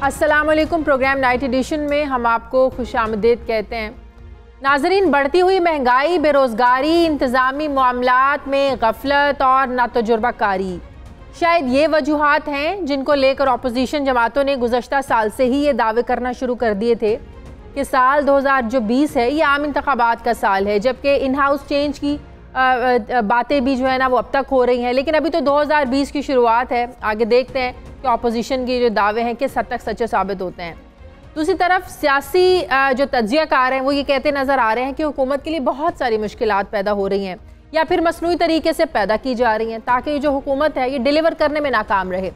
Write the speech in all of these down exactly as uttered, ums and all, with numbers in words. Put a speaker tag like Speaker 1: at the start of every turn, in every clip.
Speaker 1: السلام علیکم۔ Programme night edition میں ہم آپ کو خوش آمدید کہتے ہیں۔ ناظرین، بڑھتی ہوئی مہنگائی، بے روزگاری، انتظامی معاملات میں غفلت اور ناتجربہ کاری، شاید یہ وجوہات ہیں جن کو لے کر اپوزیشن جماعتوں نے گزشتہ سال سے ہی یہ دعوے کرنا شروع کر دیے تھے کہ سال دو ہزار جو بیس ہے یہ عام انتخابات کا سال ہے، جبکہ ان ہاؤس چینج کی باتیں بھی جو ہے نا وہ اب تک ہو رہی ہیں، لیکن ابھی تو دو ہزار بیس کی شروعات ہے۔ آگے دیکھتے ہیں کہ اپوزیشن کے جو دعوے ہیں کس حد تک سچے ثابت ہوتے ہیں۔ دوسری طرف سیاسی جو تجزیہ کار ہیں وہ یہ کہتے نظر آ رہے ہیں کہ حکومت کے لیے بہت ساری مشکلات پیدا ہو رہی ہیں یا پھر مصنوعی طریقے سے پیدا کی جا رہی ہیں تاکہ یہ جو حکومت ہے یہ ڈیلیور کرنے میں ناکام رہے۔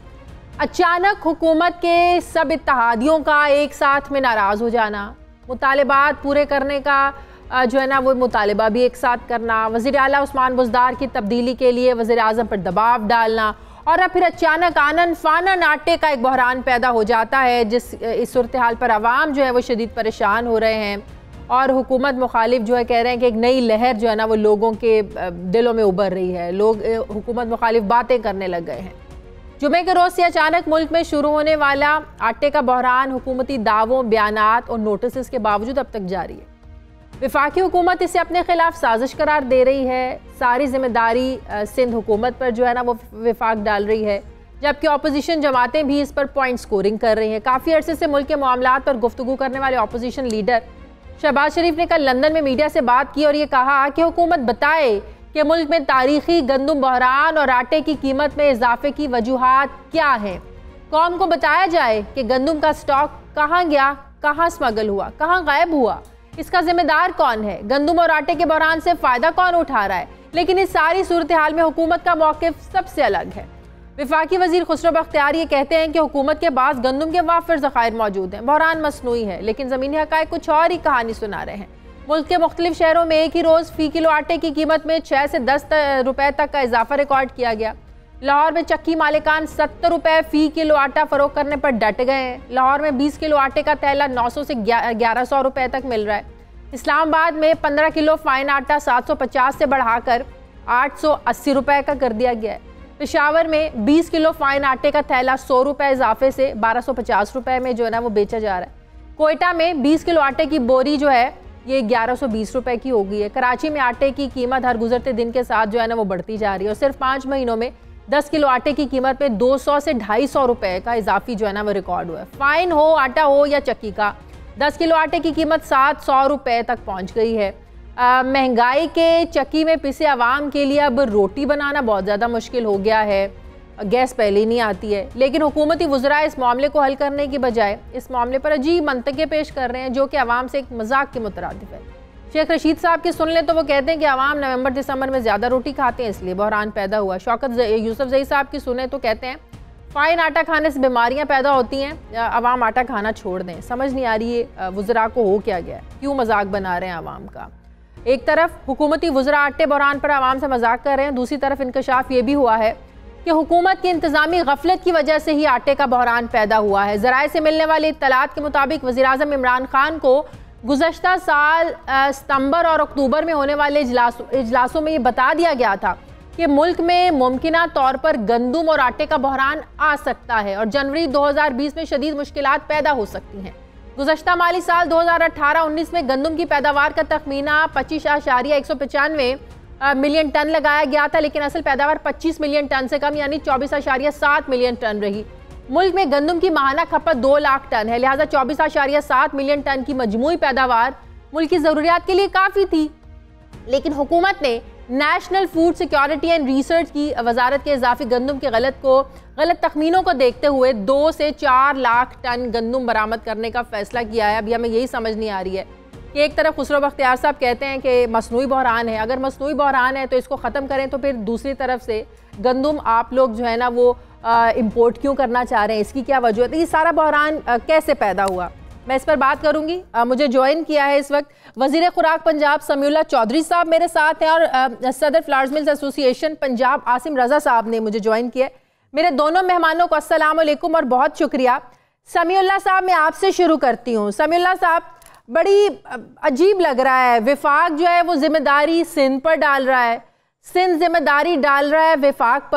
Speaker 1: اچانک حکومت کے سب اتحادیوں کا ایک ساتھ میں ناراض ہو جانا، مطالبات پورے کرنے کا جو ہے نا وہ مطالبہ بھی ایک ساتھ کرنا، وزیر اعلیٰ عثمان بزدار کی تبدیلی کے لیے وزیر اعظم پر دباؤ ڈالنا، اور اب پھر اچانک آنن فانن آٹے کا ایک بحران پیدا ہو جاتا ہے جس اس صورتحال پر عوام جو ہے وہ شدید پریشان ہو رہے ہیں، اور حکومت مخالف جو ہے کہہ رہے ہیں کہ ایک نئی لہر جو ہے نا وہ لوگوں کے دلوں میں ابھر رہی ہے، لوگ حکومت مخالف باتیں کرنے لگ گئے ہیں۔ جمعے کے روز سے اچانک ملک میں شروع ہونے والا آٹے کا بحران حکومتی دعووں، بیانات اور نوٹسز کے باوجود اب تک جاری ہے۔ وفاقی حکومت اسے اپنے خلاف سازش قرار دے رہی ہے، ساری ذمہ داری سندھ حکومت پر جو ہے نا وہ وفاق ڈال رہی ہے، جبکہ اپوزیشن جماعتیں بھی اس پر پوائنٹ سکورنگ کر رہی ہیں۔ کافی عرصے سے ملک کے معاملات پر گفتگو کرنے والے اپوزیشن لیڈر شہباز شریف نے کل لندن میں میڈیا سے بات کی اور یہ کہا کہ حکومت بتائے کہ ملک میں تاریخی گندم بحران اور آٹے کی قیمت میں اضافے کی وجوہات کیا ہیں۔ قوم کو بتایا جائے کہ گندم کا سٹاک کہاں گیا، کہاں سمگل ہوا، کہاں غائب ہوا، اس کا ذمہ دار کون ہے، گندم اور آٹے کے بحران سے فائدہ کون اٹھا رہا ہے۔ لیکن اس ساری صورتحال میں حکومت کا موقف سب سے الگ ہے۔ وفاقی وزیر خسرو بختیار یہ کہتے ہیں کہ حکومت کے پاس گندم کے وافر ذخائر موجود ہیں، بحران مصنوعی ہے، لیکن زمینی حقائق کچھ اور ہی کہانی سنا رہے ہیں۔ ملک کے مختلف شہروں میں ایک ہی روز فی کلو آٹے کی قیمت میں چھ سے دس روپے تک کا اضافہ ریکارڈ کیا گیا۔ لاہور میں چکی مالکان ستر روپے فی کلو آٹا فروخت کرنے پر ڈٹ گئے ہیں۔ لاہور میں بیس کلو آٹے کا تھیلا نو سو سے گیارہ سو روپے تک مل رہا ہے۔ اسلام آباد میں پندرہ کلو فائن آٹا سات سو پچاس سے بڑھا کر آٹھ سو اسی روپے کا کر دیا گیا ہے۔ پشاور میں بیس کلو فائن آٹے کا تھیلا سو روپے اضافے سے بارہ سو پچاس روپے میں جو ہے نا وہ بیچا جا رہا ہے۔ کوئٹہ میں بیس کلو آٹے کی بوری جو ہے یہ گیارہ سو بیس روپے کی ہو گئی ہے۔ کراچی میں آٹے کی قیمت ہر گزرتے دن کے ساتھ جو ہے نا وہ بڑھتی جا رہی ہے اور صرف پانچ مہینوں میں دس کلو آٹے کی قیمت میں دو سو سے ڈھائی سو روپے کا اضافی جو ہے نا وہ ریکارڈ ہوا ہے۔ فائن ہو آٹا ہو یا چکی کا، دس کلو آٹے کی قیمت سات سو روپے تک پہنچ گئی ہے۔ مہنگائی کے چکی میں پسے عوام کے لیے اب روٹی بنانا بہت زیادہ مشکل ہو گیا ہے، گیس پہلے ہی نہیں آتی ہے، لیکن حکومتی وزراء اس معاملے کو حل کرنے کی بجائے اس معاملے پر عجیب منطقیں پیش کر رہے ہیں جو کہ عوام سے ایک مذاق کے مترادف ہے۔ شیخ رشید صاحب کی سن لیں تو وہ کہتے ہیں کہ عوام نومبر دسمبر میں زیادہ روٹی کھاتے ہیں اس لیے بحران پیدا ہوا۔ شوکت یوسف زئی صاحب کی سنیں تو کہتے ہیں فائن آٹا کھانے سے بیماریاں پیدا ہوتی ہیں، عوام آٹا کھانا چھوڑ دیں۔ سمجھ نہیں آ رہی ہے وزراء کو ہو کیا گیا ہے، کیوں مذاق بنا رہے ہیں عوام کا۔ ایک طرف حکومتی وزراء آٹے بحران پر عوام سے مذاق کر رہے ہیں، دوسری طرف انکشاف یہ بھی ہوا ہے کہ حکومت کی انتظامی غفلت کی وجہ سے ہی آٹے کا بحران پیدا ہوا ہے۔ ذرائع سے ملنے والی اطلاعات کے مطابق وزیراعظم عمران خان کو گزشتہ سال ستمبر اور اکتوبر میں ہونے والے اجلاسوں میں یہ بتا دیا گیا تھا کہ ملک میں ممکنہ طور پر گندم اور آٹے کا بحران آ سکتا ہے اور جنوری دو ہزار بیس میں شدید مشکلات پیدا ہو سکتی ہیں۔ گزشتہ مالی سال دو ہزار اٹھارہ انیس میں گندم کی پیداوار کا تخمینہ پچیس اشاریہ ایک سو پچانوے ملین ٹن لگایا گیا تھا، لیکن اصل پیداوار پچیس ملین ٹن سے کم یعنی چوبیس اشاریہ سات ملین ٹن رہی۔ ملک میں گندم کی ماہانہ کھپت دو لاکھ ٹن ہے، لہٰذا چوبیس اشاریہ سات ملین ٹن کی مجموعی پیداوار ملک کی ضروریات کے لیے کافی تھی، لیکن حکومت نے national food security and research کی وزارت کے اضافی گندم کے غلط کو غلط تخمینوں کو دیکھتے ہوئے دو سے چار لاکھ ٹن گندم برآمد کرنے کا فیصلہ کیا ہے۔ ابھی ہمیں یہی سمجھ نہیں آ رہی ہے کہ ایک طرف خسرو بختیار صاحب کہتے ہیں کہ مصنوعی بحران ہے، اگر مصنوعی بحران ہے تو اس کو ختم کریں، تو پھر دوسری طرف سے گندم آپ لوگ جو ہے نا وہ امپورٹ کیوں کرنا چاہ رہے ہیں، اس کی کیا وجہ ہے، یہ سارا بحران کیسے پیدا ہوا، میں اس پر بات کروں گی۔ مجھے جوائن کیا ہے اس وقت وزیر خوراک پنجاب سمیع اللہ چودھری صاحب میرے ساتھ ہیں، اور صدر فلاورز ملز ایسوسی ایشن پنجاب عاصم رضا صاحب نے مجھے جوائن کیا ہے۔ میرے دونوں مہمانوں کو السلام علیکم اور بہت شکریہ۔ سمیع اللہ صاحب میں آپ سے شروع کرتی ہوں۔ سمیع اللہ صاحب، بڑی عجیب لگ رہا ہے، وفاق جو ہے وہ ذمہ داری سندھ پر ڈال رہا ہے، سندھ ذمہ داری ڈال رہا ہے وفاق پر،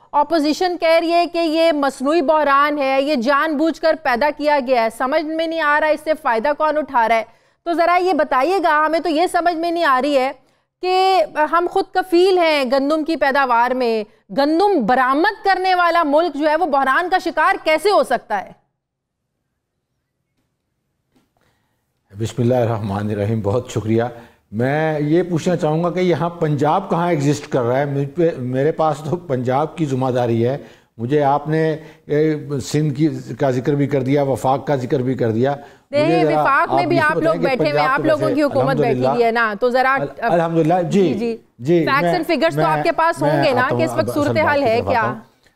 Speaker 1: اپوزیشن کہہ رہی ہے کہ یہ مصنوعی بحران ہے, یہ جان بوجھ کر پیدا کیا گیا ہے, سمجھ میں نہیں آ رہا اس سے فائدہ کون اٹھا رہا ہے. تو ذرا یہ بتائیے گا, ہمیں تو یہ سمجھ میں نہیں آ رہی ہے کہ ہم خود کفیل ہیں گندم کی پیداوار میں, گندم برآمد کرنے والا ملک جو ہے وہ بحران کا شکار کیسے ہو سکتا ہے؟
Speaker 2: بسم اللہ الرحمن الرحیم. بہت شکریہ. میں یہ پوچھنا چاہوں گا کہ یہاں پنجاب کہاں ایگزسٹ کر رہا ہے؟ میرے پاس تو پنجاب کی ذمہ داری ہے. مجھے آپ نے سندھ کی کا ذکر بھی کر دیا, وفاق کا ذکر بھی کر دیا.
Speaker 1: وفاق میں بھی آپ لوگ بیٹھے ہوئے, آپ لوگوں کی حکومت بیٹھی ہوئی ہے نا, تو ذرا
Speaker 2: الحمدللہ جی جی جی
Speaker 1: فیکٹس اینڈ فگرز تو آپ کے پاس ہوں گے نا کہ اس وقت صورتحال ہے کیا؟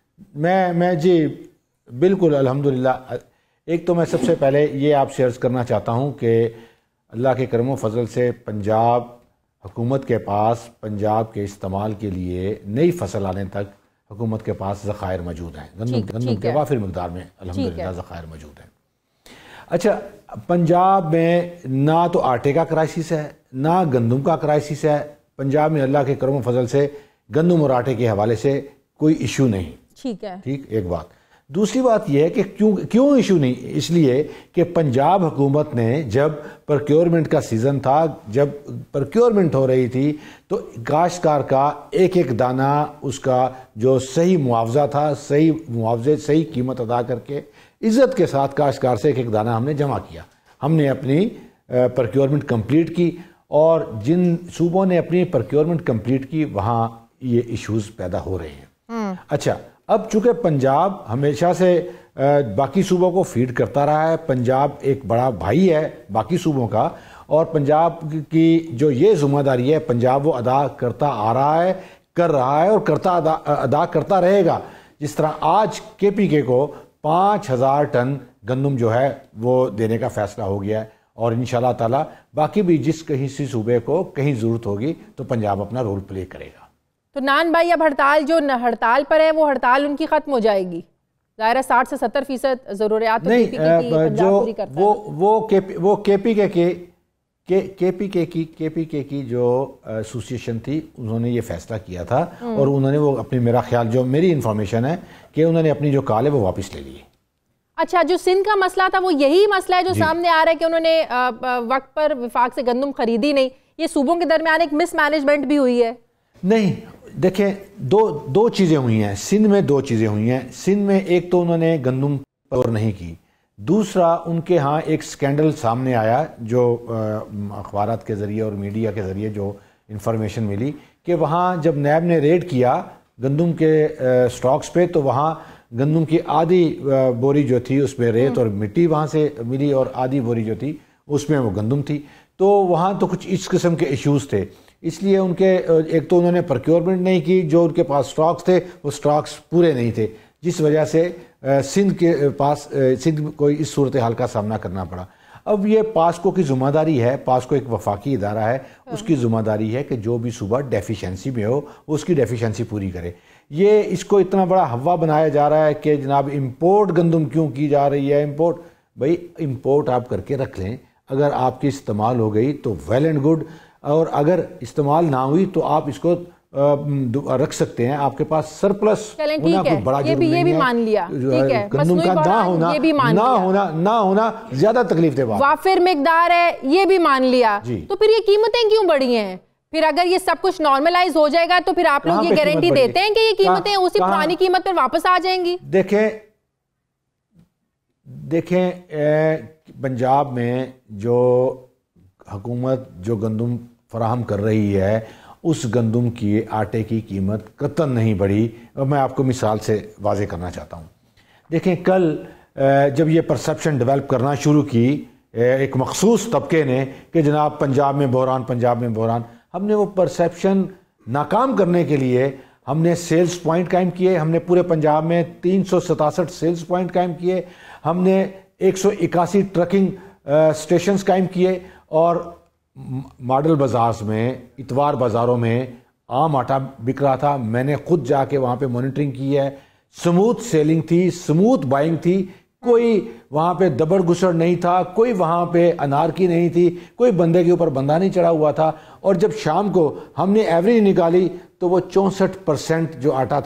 Speaker 2: میں میں جی بالکل الحمدللہ. ایک تو میں سب سے پہلے یہ آپ سے عرض کرنا چاہتا ہوں کہ اللہ کے کرم و فضل سے پنجاب حکومت کے پاس پنجاب کے استعمال کے لیے نئی فصل آنے تک حکومت کے پاس ذخائر موجود ہیں. گندم گندم کے وافر مقدار میں الحمدللہ ذخائر موجود ہیں. اچھا, پنجاب میں نہ تو آٹے کا کرائسس ہے نہ گندم کا کرائسس ہے. پنجاب میں اللہ کے کرم و فضل سے گندم اور آٹے کے حوالے سے کوئی ایشو نہیں.
Speaker 1: ٹھیک ہے,
Speaker 2: ٹھیک. ایک بات. دوسری بات یہ ہے کہ کیوں کیوں ایشو نہیں؟ اس لیے کہ پنجاب حکومت نے جب پرکیورمنٹ کا سیزن تھا, جب پرکیورمنٹ ہو رہی تھی, تو کاشتکار کا ایک ایک دانہ اس کا جو صحیح معاوضہ تھا, صحیح معاوضے صحیح قیمت ادا کر کے عزت کے ساتھ کاشتکار سے ایک ایک دانہ ہم نے جمع کیا. ہم نے اپنی پرکیورمنٹ کمپلیٹ کی, اور جن صوبوں نے اپنی پرکیورمنٹ کمپلیٹ کی وہاں یہ ایشوز پیدا ہو رہے ہیں. اچھا, اب چونکہ پنجاب ہمیشہ سے باقی صوبوں کو فیڈ کرتا رہا ہے, پنجاب ایک بڑا بھائی ہے باقی صوبوں کا, اور پنجاب کی جو یہ ذمہ داری ہے پنجاب وہ ادا کرتا آ رہا ہے, کر رہا ہے اور کرتا ادا ادا کرتا رہے گا. جس طرح آج کے پی کے کو پانچ ہزار ٹن گندم جو ہے وہ دینے کا فیصلہ ہو گیا ہے, اور انشاءاللہ تعالی باقی بھی جس کہیں سی صوبے کو کہیں ضرورت ہوگی تو پنجاب اپنا رول پلے کرے گا.
Speaker 1: تو نان بھائی, اب ہڑتال جو ہڑتال پر ہے وہ ہڑتال ان کی ختم ہو جائے گی؟ ظاہر ہے ساٹھ سے ستر فیصد ضروریات
Speaker 2: نہیں, جو وہ وہ وہ کے پی کے کی کے پی کے کی کے پی کے کی جو ایسوسیشن تھی انہوں نے یہ فیصلہ کیا تھا, اور انہوں نے وہ اپنی, میرا خیال جو میری انفارمیشن ہے کہ انہوں نے اپنی جو کال ہے وہ واپس لے لی ہے.
Speaker 1: اچھا, جو سندھ کا مسئلہ تھا وہ یہی مسئلہ ہے جو سامنے آ رہا ہے کہ انہوں نے وقت پر وفاق سے گندم خریدی نہیں, یہ صوبوں کے درمیان ایک مس مینجمنٹ بھی ہوئی ہے؟
Speaker 2: نہیں, دیکھیں دو دو چیزیں ہوئی ہیں سندھ میں, دو چیزیں ہوئی ہیں سندھ میں. ایک تو انہوں نے گندم پر نہیں کی, دوسرا ان کے ہاں ایک سکینڈل سامنے آیا جو اخبارات کے ذریعے اور میڈیا کے ذریعے جو انفارمیشن ملی کہ وہاں جب نیب نے ریڈ کیا گندم کے سٹاکس پہ, تو وہاں گندم کی آدھی بوری جو تھی اس میں ریت اور مٹی وہاں سے ملی, اور آدھی بوری جو تھی اس میں وہ گندم تھی. تو وہاں تو کچھ اس قسم کے ایشوز تھے, اس لیے ان کے ایک تو انہوں نے پرکیورمنٹ نہیں کی, جو ان کے پاس سٹاکس تھے وہ سٹاکس پورے نہیں تھے, جس وجہ سے سندھ کے پاس سندھ کو اس صورتحال کا سامنا کرنا پڑا. اب یہ پاسکو کی ذمہ داری ہے, پاسکو ایک وفاقی ادارہ ہے, اس کی ذمہ داری ہے کہ جو بھی صوبہ ڈیفیشنسی میں ہو اس کی ڈیفیشنسی پوری کرے. یہ اس کو اتنا بڑا ہوا بنایا جا رہا ہے کہ جناب امپورٹ گندم کیوں کی جا رہی ہے. امپورٹ بھائی امپورٹ آپ کر کے رکھ لیں, اگر آپ کی استعمال ہو گئی تو ویل اینڈ گڈ, اور اگر استعمال نہ ہوئی تو آپ اس کو رکھ سکتے ہیں, آپ کے پاس سرپلس ہونا کوئی بڑا ضروری نہیں ہے. گندم کا نہ ہونا نہ ہونا نہ ہونا زیادہ تکلیف دہ بات,
Speaker 1: وافر مقدار ہے یہ بھی مان لیا, تو پھر یہ قیمتیں کیوں بڑھی ہیں؟ پھر اگر یہ سب کچھ نارملائز ہو جائے گا تو پھر آپ لوگ یہ گارنٹی دیتے ہیں کہ یہ قیمتیں اسی پرانی قیمت پر واپس آ جائیں گی؟
Speaker 2: دیکھیں دیکھیں پنجاب میں جو حکومت جو گندم فراہم کر رہی ہے اس گندم کی آٹے کی قیمت قطعاً نہیں بڑھی. اور میں آپ کو مثال سے واضح کرنا چاہتا ہوں. دیکھیں کل جب یہ پرسیپشن ڈیولپ کرنا شروع کی ایک مخصوص طبقے نے کہ جناب پنجاب میں بحران پنجاب میں بحران, ہم نے وہ پرسیپشن ناکام کرنے کے لیے ہم نے سیلز پوائنٹ قائم کیے. ہم نے پورے پنجاب میں تین سو ستاسٹھ سیلز پوائنٹ قائم کیے, ہم نے ایک سو اکاسی ٹرکنگ اسٹیشنز قائم کیے, اور ماڈل بازارز میں اتوار بازاروں میں عام آٹا بک رہا تھا. میں نے خود جا کے وہاں پہ مانیٹرنگ کی ہے, سموتھ سیلنگ تھی, سموتھ بائنگ تھی, کوئی وہاں پہ دبڑ گسڑ نہیں تھا, کوئی وہاں پہ انارکی نہیں تھی, کوئی بندے کے اوپر بندہ نہیں چڑھا ہوا تھا. اور جب شام کو ہم نے ایوریج نکالی تو وہ چونسٹھ پرسنٹ جو آٹا تھا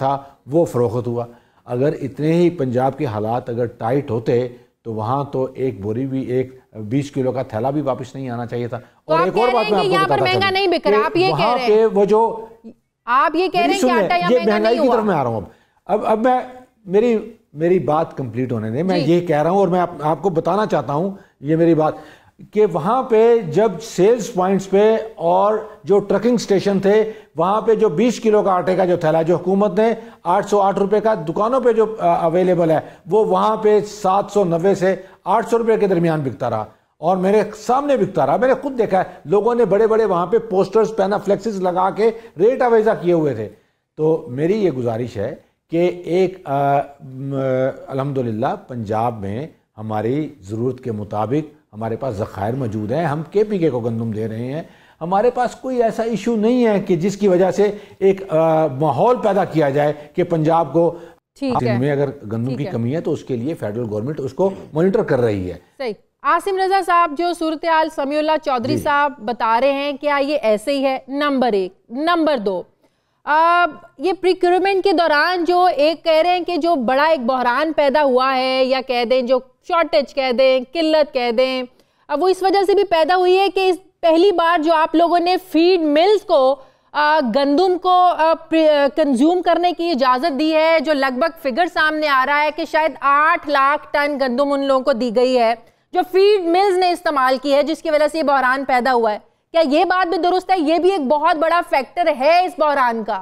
Speaker 2: وہ فروخت ہوا. اگر اتنے ہی پنجاب کے حالات اگر ٹائٹ ہوتے تو وہاں تو ایک بوری بھی ایک بیس کلو کا تھیلا بھی واپس نہیں آنا چاہیے تھا. اور ایک اور بات میں آپ کو بتاتا چلوں, وہاں پہ وہ جو
Speaker 1: آپ یہ کہہ رہے ہیں کہ آٹا یا مہنگا نہیں ہوا,
Speaker 2: کی طرف میں آ رہا ہوں. اب اب اب میں میری میری بات کمپلیٹ ہونے دیں. میں یہ کہہ رہا ہوں اور میں آپ کو بتانا چاہتا ہوں یہ میری بات کہ وہاں پہ جب سیلز پوائنٹس پہ اور جو ٹرکنگ سٹیشن تھے وہاں پہ جو بیس کلو کا آٹے کا جو تھیلا جو حکومت نے آٹھ سو آٹھ روپے کا دکانوں پہ جو اویلیبل ہے وہ وہاں پہ سات سو نوے سے آٹھ سو روپے کے درمیان بکتا رہا, اور میرے سامنے بکتا رہا. میں نے خود دیکھا ہے, لوگوں نے بڑے بڑے وہاں پہ پوسٹرز پینا فلیکسز لگا کے ریٹ اویزا کیے ہوئے تھے. تو میری یہ گزارش ہے کہ ایک الحمدللہ پنجاب میں ہماری ضرورت کے مطابق ہمارے پاس ذخائر موجود ہیں. ہم کے پی کے کو گندم دے رہے ہیں. ہمارے پاس کوئی ایسا ایشو نہیں ہے کہ جس کی وجہ سے ایک ماحول پیدا کیا جائے کہ پنجاب کو میں اگر گندم کی کمی ہے تو اس کے لیے فیڈرل گورنمنٹ اس کو مانیٹر کر رہی ہے.
Speaker 1: صحیح. عاصم رضا صاحب, جو صورتحال سمیع اللہ چودھری صاحب بتا رہے ہیں کیا یہ ایسے ہی ہے؟ نمبر ایک. نمبر دو, یہ پریکیورمنٹ کے دوران جو ایک کہہ رہے ہیں کہ جو بڑا ایک بحران پیدا ہوا ہے, یا کہہ دیں جو شارٹیج کہہ دیں, قلت کہہ دیں, وہ اس وجہ سے بھی پیدا ہوئی ہے کہ پہلی بار جو آپ لوگوں نے فیڈ ملز کو گندم کو کنزیوم کرنے کی اجازت دی ہے, جو لگ بھگ فگر سامنے آ رہا ہے کہ شاید آٹھ لاکھ ٹن گندم ان لوگوں کو دی گئی ہے جو فیڈ ملز نے استعمال کی ہے, جس کی وجہ سے یہ بحران پیدا ہوا ہے. کیا یہ بات بھی درست ہے؟ یہ بھی ایک بہت بڑا فیکٹر ہے اس بحران کا.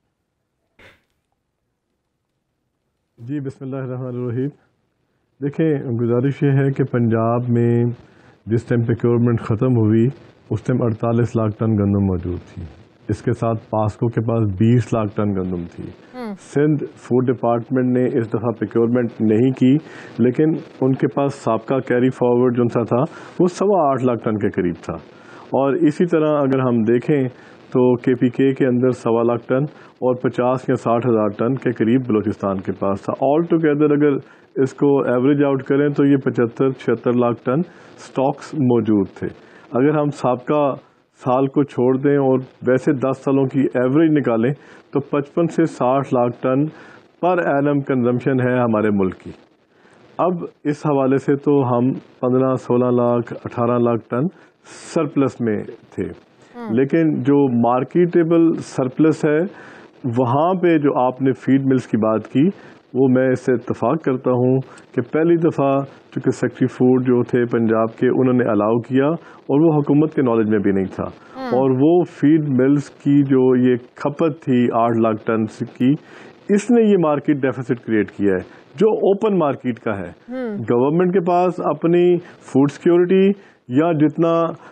Speaker 3: جی بسم اللہ الرحمن الرحیم. دیکھیں, گزارش یہ ہے کہ پنجاب میں جس ٹائم پریکیورمنٹ ختم ہوئی اس ٹائم اڑتالیس لاکھ ٹن گندم موجود تھی. اس کے ساتھ پاسکو کے پاس بیس لاکھ ٹن گندم تھی. سندھ فوڈ ڈپارٹمنٹ نے اس دفعہ پریکیورمنٹ نہیں کی, لیکن ان کے پاس سابقہ کیری فارورڈ جو سا تھا وہ سوا آٹھ لاکھ ٹن کے قریب تھا. اور اسی طرح اگر ہم دیکھیں تو کے پی کے کے اندر سوا لاکھ ٹن اور پچاس یا ساٹھ ہزار ٹن کے قریب بلوچستان کے پاس تھا. آل ٹوگیدر اگر اس کو ایوریج آؤٹ کریں تو یہ پچہتر چھہتر لاکھ ٹن سٹاکس موجود تھے. اگر ہم سابقہ سال کو چھوڑ دیں اور ویسے دس سالوں کی ایوریج نکالیں تو پچپن سے ساٹھ lakh ton per annum consumption ہے ہمارے ملک کی. اب اس حوالے سے تو ہم پندرہ سولہ لاکھ اٹھارہ لاکھ ٹن سرپلس میں تھے, لیکن جو مارکیٹیبل سرپلس ہے وہاں پہ جو آپ نے فیڈ ملز کی بات کی وہ میں اس سے اتفاق کرتا ہوں کہ پہلی دفعہ چونکہ سیکٹری فوڈ جو تھے پنجاب کے انہوں نے الاؤ کیا اور وہ حکومت کے نالج میں بھی نہیں تھا, اور وہ فیڈ ملز کی جو یہ کھپت تھی آٹھ لاکھ ٹن کی, اس نے یہ مارکیٹ ڈیفیسٹ کریٹ کیا ہے جو اوپن مارکیٹ کا ہے. گورنمنٹ کے پاس اپنی فوڈ سیکیورٹی یا جتنا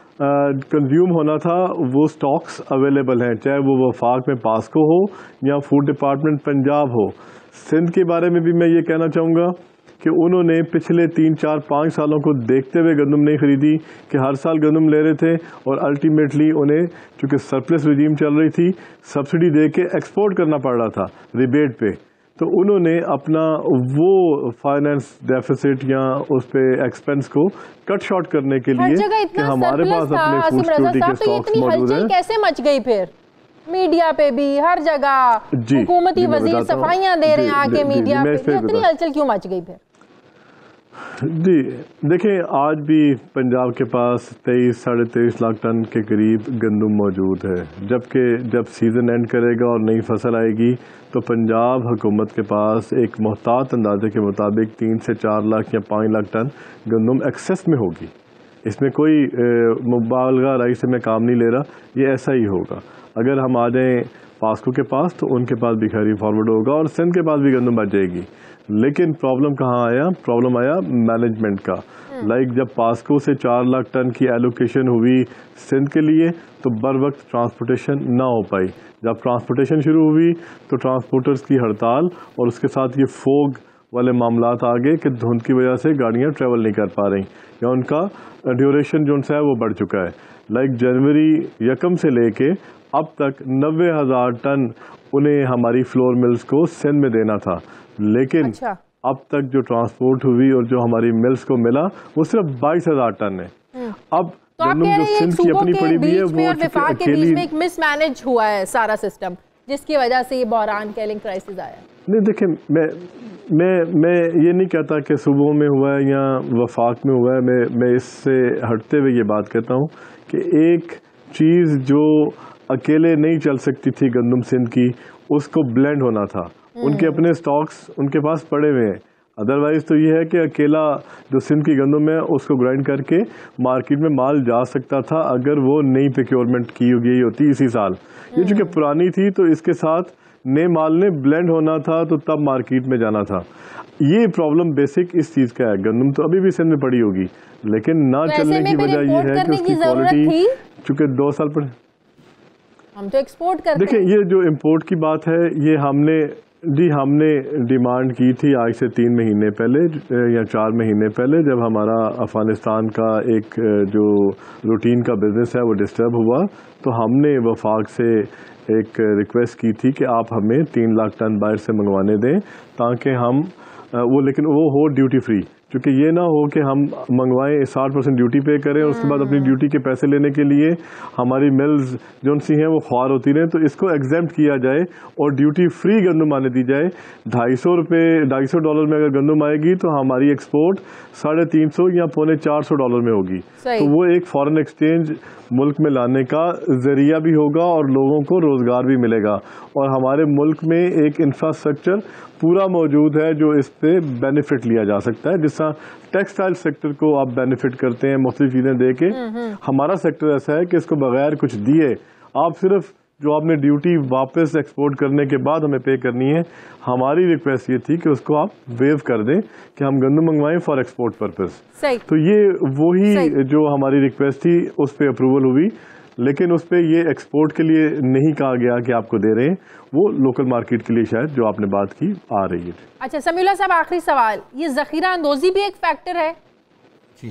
Speaker 3: کنزیوم ہونا تھا وہ سٹاکس اویلیبل ہیں, چاہے وہ وفاق میں پاسکو ہو یا فوڈ ڈپارٹمنٹ پنجاب ہو. سندھ کے بارے میں بھی میں یہ کہنا چاہوں گا کہ انہوں نے پچھلے تین چار پانچ سالوں کو دیکھتے ہوئے گندم نہیں خریدی کہ ہر سال گندم لے رہے تھے, اور الٹیمیٹلی انہیں چونکہ سرپلس رجیم چل رہی تھی سبسڈی دے کے ایکسپورٹ کرنا پڑ رہا تھا ریبیٹ پہ, تو انہوں نے اپنا وہ فائنانس ڈیفیسٹ یا اس پہ ایکسپینس کو کٹ شارٹ کرنے کے لیے کہ ہمارے پاس اپنے فوڈ سیکورٹی کے سٹاکس موجود ہیں.
Speaker 1: کیسے مچ گئی پھر میڈیا پہ بھی ہر جگہ حکومتی وزیر صفائیاں دے رہے ہیں آ کے میڈیا پہ, اتنی ہلچل کیوں مچ گئی پھر؟
Speaker 3: جی دیکھیں, آج بھی پنجاب کے پاس تیئیس ساڑھے تیئیس لاکھ ٹن کے قریب گندم موجود ہے, جبکہ جب سیزن اینڈ کرے گا اور نئی فصل آئے گی تو پنجاب حکومت کے پاس ایک محتاط اندازے کے مطابق تین سے چار لاکھ یا پانچ لاکھ ٹن گندم ایکسیس میں ہوگی. اس میں کوئی مبالغہ رائی سے میں کام نہیں لے رہا, یہ ایسا ہی ہوگا. اگر ہم آ جائیں پاسکو کے پاس تو ان کے پاس بھی کیری فارورڈ ہوگا اور سندھ کے پاس بھی گندم بچ جائے گی. لیکن پرابلم کہاں آیا؟ پرابلم آیا مینجمنٹ کا. لائک جب پاسکو سے چار لاکھ ٹن کی ایلوکیشن ہوئی سندھ کے لیے تو بر وقت ٹرانسپورٹیشن نہ ہو پائی. جب ٹرانسپورٹیشن شروع ہوئی تو ٹرانسپورٹرز کی ہڑتال اور اس کے ساتھ یہ فوگ والے معاملات آ گئے کہ دھند کی وجہ سے گاڑیاں ٹریول نہیں کر پا رہی یا ان کا ڈیوریشن جو ان سے ہے وہ بڑھ چکا ہے. لائک جنوری یکم سے لے کے اب تک نوے ہزار ٹن انہیں ہماری فلور ملز کو سندھ میں دینا تھا, لیکن
Speaker 1: اچھا.
Speaker 3: اب تک جو ٹرانسپورٹ ہوئی اور جو ہماری ملز کو ملا وہ صرف بائیس ہزار ٹن ہے. اب
Speaker 1: تو آپ کہہ رہے ہیں ایک صوبوں کے بیچ میں اور وفاق کے بیچ میں ایک مس مینج ہوا ہے سارا سسٹم, جس کی وجہ سے یہ بحران کہہ لیں کرائسس آیا؟
Speaker 3: نہیں دیکھیں، میں میں میں یہ نہیں کہتا کہ صوبوں میں ہوا ہے یا وفاق میں ہوا ہے، میں میں اس سے ہٹتے ہوئے یہ بات کہتا ہوں کہ ایک چیز جو اکیلے نہیں چل سکتی تھی گندم سندھ کی، اس کو بلینڈ ہونا تھا. ان کے اپنے سٹاکس ان کے پاس پڑے ہوئے ہیں. ادروائز تو یہ ہے کہ اکیلا جو سندھ کی گندم ہے اس کو گرائنڈ کر کے مارکیٹ میں مال جا سکتا تھا اگر وہ نئی پروکیورمنٹ کی گئی ہوتی اسی سال. یہ چونکہ پرانی تھی تو اس کے ساتھ نئے مال نے بلینڈ ہونا تھا تو تب مارکیٹ میں جانا تھا. یہ پرابلم بیسک اس چیز کا ہے. گندم تو ابھی بھی سندھ میں پڑی ہوگی لیکن نہ چلنے کی وجہ یہ ہے کہ اس کی کوالٹی چونکہ دو سال پڑے.
Speaker 1: ہم تو ایکسپورٹ کرتے ہیں.
Speaker 3: دیکھیں، یہ جو امپورٹ کی بات ہے یہ ہم نے جی ہم نے ڈیمانڈ کی تھی آج سے تین مہینے پہلے یا چار مہینے پہلے، جب ہمارا افغانستان کا ایک جو روٹین کا بزنس ہے وہ ڈسٹرب ہوا تو ہم نے وفاق سے ایک ریکویسٹ کی تھی کہ آپ ہمیں تین لاکھ ٹن باہر سے منگوانے دیں تاکہ ہم وہ لیکن وہ ہو ڈیوٹی فری، کیونکہ یہ نہ ہو کہ ہم منگوائیں ساٹھ پرسینٹ ڈیوٹی پے کریں اور اس کے بعد اپنی ڈیوٹی کے پیسے لینے کے لیے ہماری ملز جو سی ہیں وہ خوار ہوتی رہیں. تو اس کو ایگزیمپٹ کیا جائے اور ڈیوٹی فری گندم آنے دی جائے. ڈھائی سو روپے ڈھائی سو ڈالر میں اگر گندم آئے گی تو ہماری ایکسپورٹ ساڑھے تین سو یا پونے چار سو ڈالر میں ہوگی. تو وہ ایک فارن ایکسچینج ملک میں لانے کا ذریعہ بھی ہوگا اور لوگوں کو روزگار بھی ملے گا. اور ہمارے ملک میں ایک انفراسٹرکچر پورا موجود ہے جو اس پہ بینیفٹ لیا جا سکتا ہے. جس طرح ٹیکسٹائل سیکٹر کو آپ بینیفٹ کرتے ہیں مختلف چیزیں دے کے، ہمارا سیکٹر ایسا ہے کہ اس کو بغیر کچھ دیے آپ صرف جو آپ نے ڈیوٹی واپس ایکسپورٹ کرنے کے بعد ہمیں پے کرنی ہے. ہماری ریکویسٹ یہ تھی کہ اس کو آپ ویو کر دیں کہ ہم گندم منگوائیں فار ایکسپورٹ پرپز. تو یہ وہی جو ہماری ریکویسٹ تھی اس پہ اپروول ہوئی، لیکن اس پہ یہ ایکسپورٹ کے لیے نہیں کہا گیا کہ آپ کو دے رہے ہیں، وہ لوکل مارکیٹ کے لیے شاید جو آپ نے بات کی آ رہی ہے.
Speaker 1: اچھا سمیع اللہ صاحب، آخری سوال، یہ ذخیرہ اندوزی بھی ایک فیکٹر ہے؟
Speaker 2: جی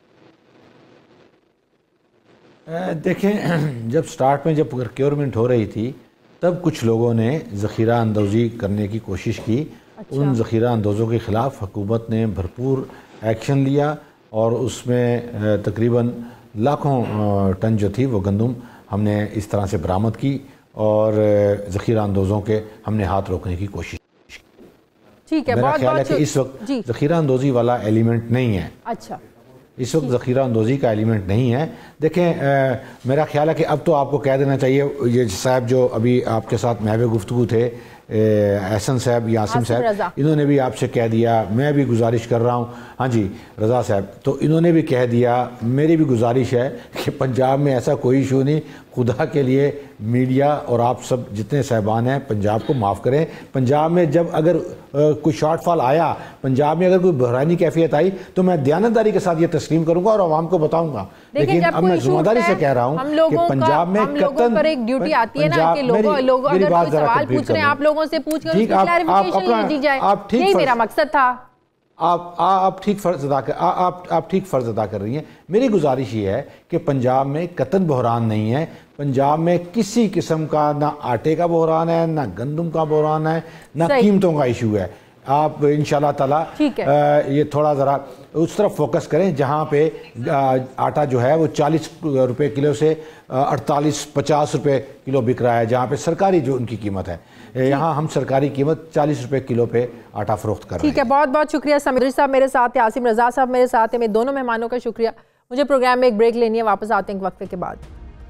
Speaker 2: دیکھیں، جب سٹارٹ میں جب پروکیورمنٹ ہو رہی تھی تب کچھ لوگوں نے ذخیرہ اندوزی کرنے کی کوشش کی. اچھا. ان ذخیرہ اندوزوں کے خلاف حکومت نے بھرپور ایکشن لیا اور اس میں تقریباً لاکھوں ٹن جو تھی وہ گندم ہم نے اس طرح سے برآمد کی اور ذخیرہ اندوزوں کے ہم نے ہاتھ روکنے کی کوشش کی.
Speaker 1: ٹھیک ہے،
Speaker 2: میرا خیال ہے کہ اس وقت ذخیرہ اندوزی والا ایلیمنٹ نہیں ہے.
Speaker 1: اچھا،
Speaker 2: اس وقت ذخیرہ اندوزی کا ایلیمنٹ نہیں ہے. دیکھیں، میرا خیال ہے کہ اب تو آپ کو کہہ دینا چاہیے، یہ صاحب جو ابھی آپ کے ساتھ محو گفتگو تھے، احسن صاحب یا عاصم صاحب، انہوں نے بھی آپ سے کہہ دیا، میں بھی گزارش کر رہا ہوں. ہاں جی رضا صاحب، تو انہوں نے بھی کہہ دیا، میری بھی گزارش ہے کہ پنجاب میں ایسا کوئی ایشو نہیں. خدا کے لیے میڈیا اور آپ سب جتنے صاحبان ہیں پنجاب کو معاف کریں. پنجاب میں جب اگر کوئی شارٹ فال آیا، پنجاب میں اگر کوئی بحرانی کیفیت آئی تو میں دیانتداری کے ساتھ یہ تسلیم کروں گا اور عوام کو بتاؤں گا. لیکن اب میں ذمہ داری سے کہہ رہا ہوں کہ پنجاب میں
Speaker 1: قطعاً پر ایک ڈیوٹی آتی ہے نا کہ لوگوں لوگوں اگر کوئی سوال پوچھ رہے ہیں آپ لوگوں سے پوچھ کر اس کی کلیریفیکیشن دی جائے. یہی میرا مقصد تھا.
Speaker 2: آپ آپ ٹھیک فرض ادا کر آپ آپ ٹھیک فرض ادا کر رہی ہیں. میری گزارش یہ ہے کہ پنجاب میں قطعاً بحران نہیں ہے. پنجاب میں کسی قسم کا نہ آٹے کا بحران ہے، نہ گندم کا بحران ہے، نہ قیمتوں کا ایشو ہے. آپ انشاءاللہ تعالی یہ تھوڑا ذرا اس طرف فوکس کریں جہاں پہ آٹا جو ہے وہ چالیس روپے کلو سے اڑتالیس پچاس روپے کلو بک رہا ہے، جہاں پہ سرکاری جو ان کی قیمت ہے. یہاں ہم سرکاری قیمت چالیس روپے کلو پہ آٹا فروخت کر رہے ہیں.
Speaker 1: ٹھیک ہے، بہت بہت شکریہ. سمیع صاحب میرے ساتھ، عاصم رضا صاحب میرے ساتھ ہیں. میں دونوں مہمانوں کا شکریہ. مجھے پروگرام میں ایک بریک لینی ہے، واپس آتے ہیں ایک وقفے کے بعد.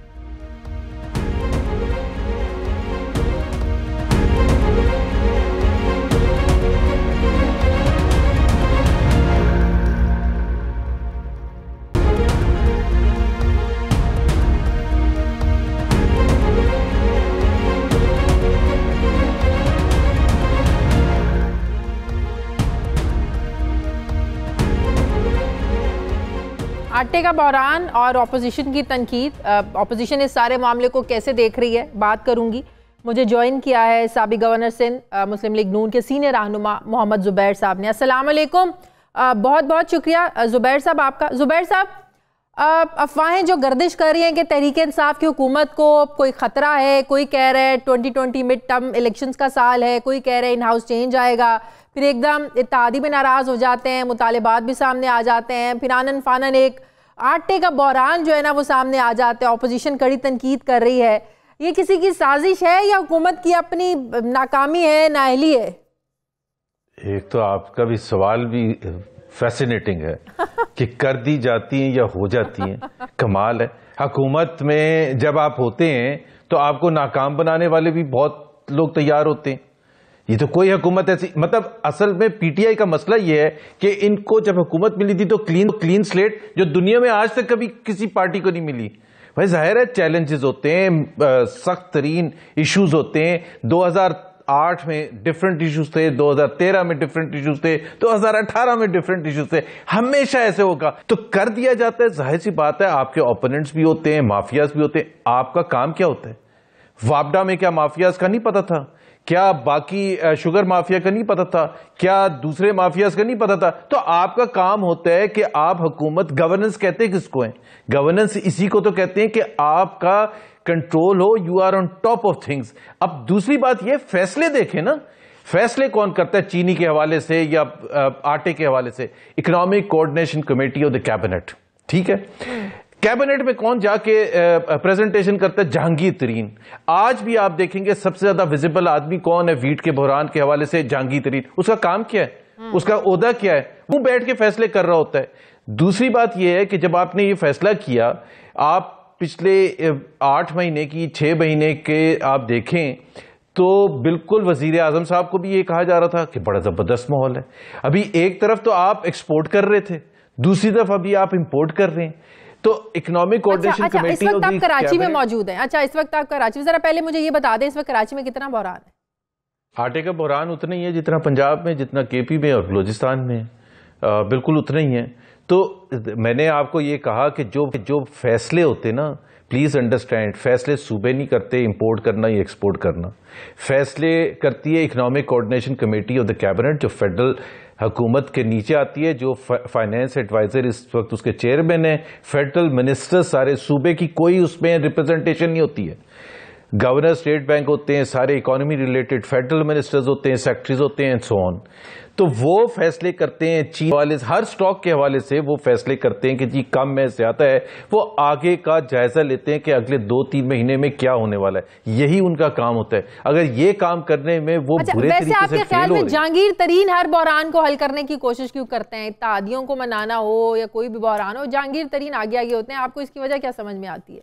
Speaker 1: آٹے کا بحران اور اپوزیشن کی تنقید، اپوزیشن اس سارے معاملے کو کیسے دیکھ رہی ہے بات کروں گی. مجھے جوائن کیا ہے سابق گورنر سندھ مسلم لیگ نون کے سینئر رہنما محمد زبیر صاحب نے. السلام علیکم. بہت بہت شکریہ زبیر صاحب آپ کا. زبیر صاحب، افواہیں جو گردش کر رہی ہیں کہ تحریک انصاف کی حکومت کو کوئی خطرہ ہے، کوئی کہہ رہے ہیں twenty twenty mid term elections کا سال ہے، کوئی کہہ رہے ہیں ان ہاؤس چینج آئے گا، پھر ایک دم اتحادی میں ناراض ہو جاتے ہیں، مطالبات بھی سامنے آ جاتے ہیں، پھر آنن فانن ایک آٹے کا بحران جو ہے نا وہ سامنے آ جاتے ہیں. اپوزیشن کڑی تنقید کر رہی ہے. یہ کسی کی سازش ہے یا حکومت کی اپنی ناکامی ہے، نااہلی ہے؟
Speaker 4: ایک تو آپ کا بھی سوال بھی فیسینیٹنگ ہے کہ کر دی جاتی ہیں یا ہو جاتی ہیں، کمال ہے۔ حکومت میں جب آپ ہوتے ہیں تو آپ کو ناکام بنانے والے بھی بہت لوگ تیار ہوتے ہیں۔ یہ تو کوئی حکومت ایسی، مطلب اصل میں پی ٹی آئی کا مسئلہ یہ ہے کہ ان کو جب حکومت ملی تھی تو کلین کلین سلیٹ جو دنیا میں آج تک کبھی کسی پارٹی کو نہیں ملی۔ بھائی ظاہر ہے چیلنجز ہوتے ہیں، سخت ترین ایشوز ہوتے ہیں۔ دو ہزار آٹھ میں ڈیفرنٹ ایشوز تھے، دو ہزار تیرہ میں ڈیفرنٹ ایشوز تھے، دو ہزار اٹھارہ میں ڈیفرنٹ ایشوز تھے، ہمیشہ ایسے ہوگا۔ تو کر دیا جاتا ہے، ظاہر سی بات ہے آپ کے اوپوننٹس بھی ہوتے ہیں، مافیاز بھی ہوتے ہیں۔ آپ کا کام کیا ہوتا ہے؟ وابڈا میں کیا مافیاز کا نہیں پتا تھا؟ کیا باقی شوگر مافیا کا نہیں پتا تھا؟ کیا دوسرے مافیاز کا نہیں پتا تھا؟ تو آپ کا کام ہوتا ہے کہ آپ حکومت، گورننس کہتے ہیں کس کو ہیں؟ گورننس اسی کو تو کہتے ہیں کہ آپ کا کنٹرول ہو، you are on top of things. اب دوسری بات یہ فیصلے دیکھیں نا، فیصلے کون کرتا ہے چینی کے حوالے سے یا آٹے کے حوالے سے؟ Economic coordination committee of the cabinet, ٹھیک ہے؟ کیبنٹ میں کون جا کے پریزنٹیشن کرتا ہے؟ جہانگیر ترین۔ آج بھی آپ دیکھیں گے سب سے زیادہ ویزیبل آدمی کون ہے ویٹ کے بحران کے حوالے سے؟ جہانگیر ترین۔ اس کا کام کیا ہے؟ اس کا عہدہ کیا ہے؟ وہ بیٹھ کے فیصلے کر رہا ہوتا ہے۔ دوسری بات یہ ہے کہ جب آپ نے یہ فیصلہ کیا، آپ پچھلے آٹھ مہینے کی چھ مہینے کے آپ دیکھیں تو بالکل وزیر اعظم صاحب کو بھی یہ کہا جا رہا تھا کہ بڑا زبردست ماحول ہے۔ ابھی ایک طرف تو آپ ایکسپورٹ کر رہے تھے، دوسری طرف ابھی آپ امپورٹ کر رہے ہیں۔ تو اکنامک کوآرڈینیشن کمیٹی،
Speaker 1: اس وقت آپ کراچی میں موجود ہیں، اچھا اس وقت آپ کراچی میں، ذرا پہلے مجھے یہ بتا دیں اس وقت کراچی میں کتنا بحران ہے؟
Speaker 4: آٹے کا بحران اتنا ہی ہے جتنا پنجاب میں، جتنا کے پی میں اور بلوچستان میں، بالکل اتنا ہی ہے۔ تو میں نے آپ کو یہ کہا کہ جو جو فیصلے ہوتے نا، پلیز انڈرسٹینڈ، فیصلے صوبے نہیں کرتے امپورٹ کرنا یا ایکسپورٹ کرنا، فیصلے کرتی ہے economic coordination committee of the cabinet جو فیڈرل حکومت کے نیچے آتی ہے، جو فائنانس ایڈوائزر اس وقت اس کے چیئرمین ہیں، فیڈرل منسٹر سارے صوبے کی کوئی اس میں ریپرزنٹیشن نہیں ہوتی ہے۔ گورنر اسٹیٹ بینک ہوتے ہیں، سارے اکانومی ریلیٹڈ فیڈرل منسٹرز ہوتے ہیں، سیکٹریز ہوتے ہیں، سو آن۔ تو وہ فیصلے کرتے ہیں چین والے ہر سٹاک کے حوالے سے، وہ فیصلے کرتے ہیں کہ جی کم ہے زیادہ ہے، وہ آگے کا جائزہ لیتے ہیں کہ اگلے دو تین مہینے میں کیا ہونے والا ہے، یہی ان کا کام ہوتا ہے۔ اگر یہ کام کرنے میں وہ برے طریقے سے
Speaker 1: ویسے آپ کے خیال میں جہانگیر ترین ہر بحران کو حل کرنے کی کوشش کیوں کرتے ہیں؟ اتحادیوں کو منانا ہو یا کوئی بھی بحران ہو، جہانگیر ترین آگے آگے ہوتے ہیں، آپ کو اس کی وجہ کیا سمجھ میں آتی ہے؟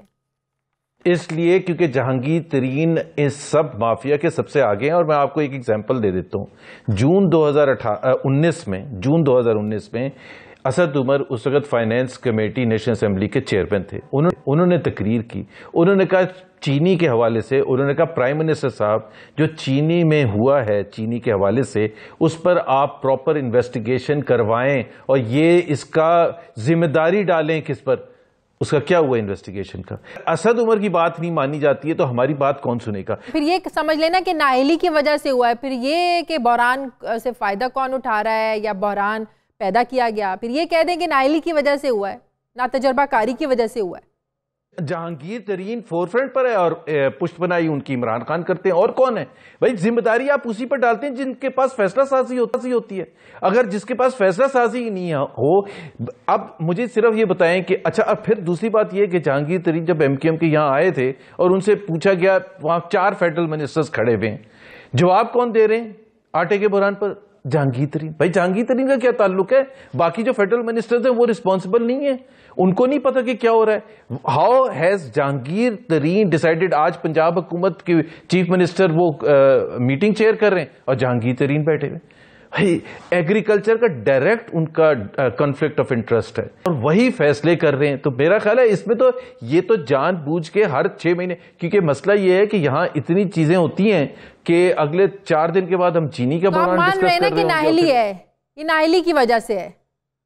Speaker 4: اس لیے کیونکہ جہانگیر ترین اس سب مافیا کے سب سے آگے ہیں۔ اور میں آپ کو ایک ایگزامپل دے دیتا ہوں، جون دو ہزار انیس میں جون دو ہزار انیس میں اسد عمر اس وقت فائنانس کمیٹی نیشنل اسمبلی کے چیئرمین تھے، انہوں نے تقریر کی، انہوں نے کہا چینی کے حوالے سے، انہوں نے کہا پرائم منسٹر صاحب جو چینی میں ہوا ہے چینی کے حوالے سے اس پر آپ پراپر انویسٹیگیشن کروائیں اور یہ اس کا ذمہ داری ڈالیں کس پر؟ اس کا کیا ہوا انویسٹیگیشن کا؟ اسد عمر کی بات نہیں مانی جاتی ہے تو ہماری بات کون سنے گا؟
Speaker 1: پھر یہ سمجھ لینا کہ نااہلی کی وجہ سے ہوا ہے، پھر یہ کہ بحران سے فائدہ کون اٹھا رہا ہے یا بحران پیدا کیا گیا، پھر یہ کہہ دیں کہ نااہلی کی وجہ سے ہوا ہے، ناتجربہ کاری کی وجہ سے ہوا ہے۔
Speaker 4: جہانگیر ترین فور فرنٹ پر ہے اور پشت بنائی ان کی عمران خان کرتے ہیں، اور کون ہے بھائی؟ ذمہ داری آپ اسی پر ڈالتے ہیں جن کے پاس فیصلہ سازی ہوتی ہے۔ اگر جس کے پاس فیصلہ سازی نہیں ہو، اب مجھے صرف یہ بتائیں کہ اچھا اب پھر دوسری بات یہ کہ جہانگیر ترین جب ایم کیو ایم کے یہاں آئے تھے اور ان سے پوچھا گیا، وہاں چار فیڈرل منسٹرز کھڑے ہوئے ہیں، جواب کون دے رہے ہیں آٹے کے بحران پر؟ جہانگیر ترین۔ بھائی جہانگیر ترین کا کیا تعلق ہے؟ باقی جو فیڈرل منسٹرز ہیں وہ رسپانسبل نہیں ہیں، ان کو نہیں پتا کہ کیا ہو رہا ہے۔ How has Jahangir Tareen decided? آج پنجاب حکومت کے چیف منسٹر وہ میٹنگ چیئر کر رہے ہیں اور جہانگیر ترین بیٹھے ہوئے۔ ایگریکلچر کا ڈائریکٹ ان کا کنفلکٹ آف انٹرسٹ ہے اور وہی فیصلے کر رہے ہیں۔ تو میرا خیال ہے اس میں تو یہ تو جان بوجھ کے ہر چھ مہینے، کیونکہ مسئلہ یہ ہے کہ یہاں اتنی چیزیں ہوتی ہیں کہ اگلے چار دن کے بعد ہم چینی کا بحران ڈسکس کر رہے ہیں کہ
Speaker 1: نااہلی ہے، یہ نااہلی کی وجہ سے ہے۔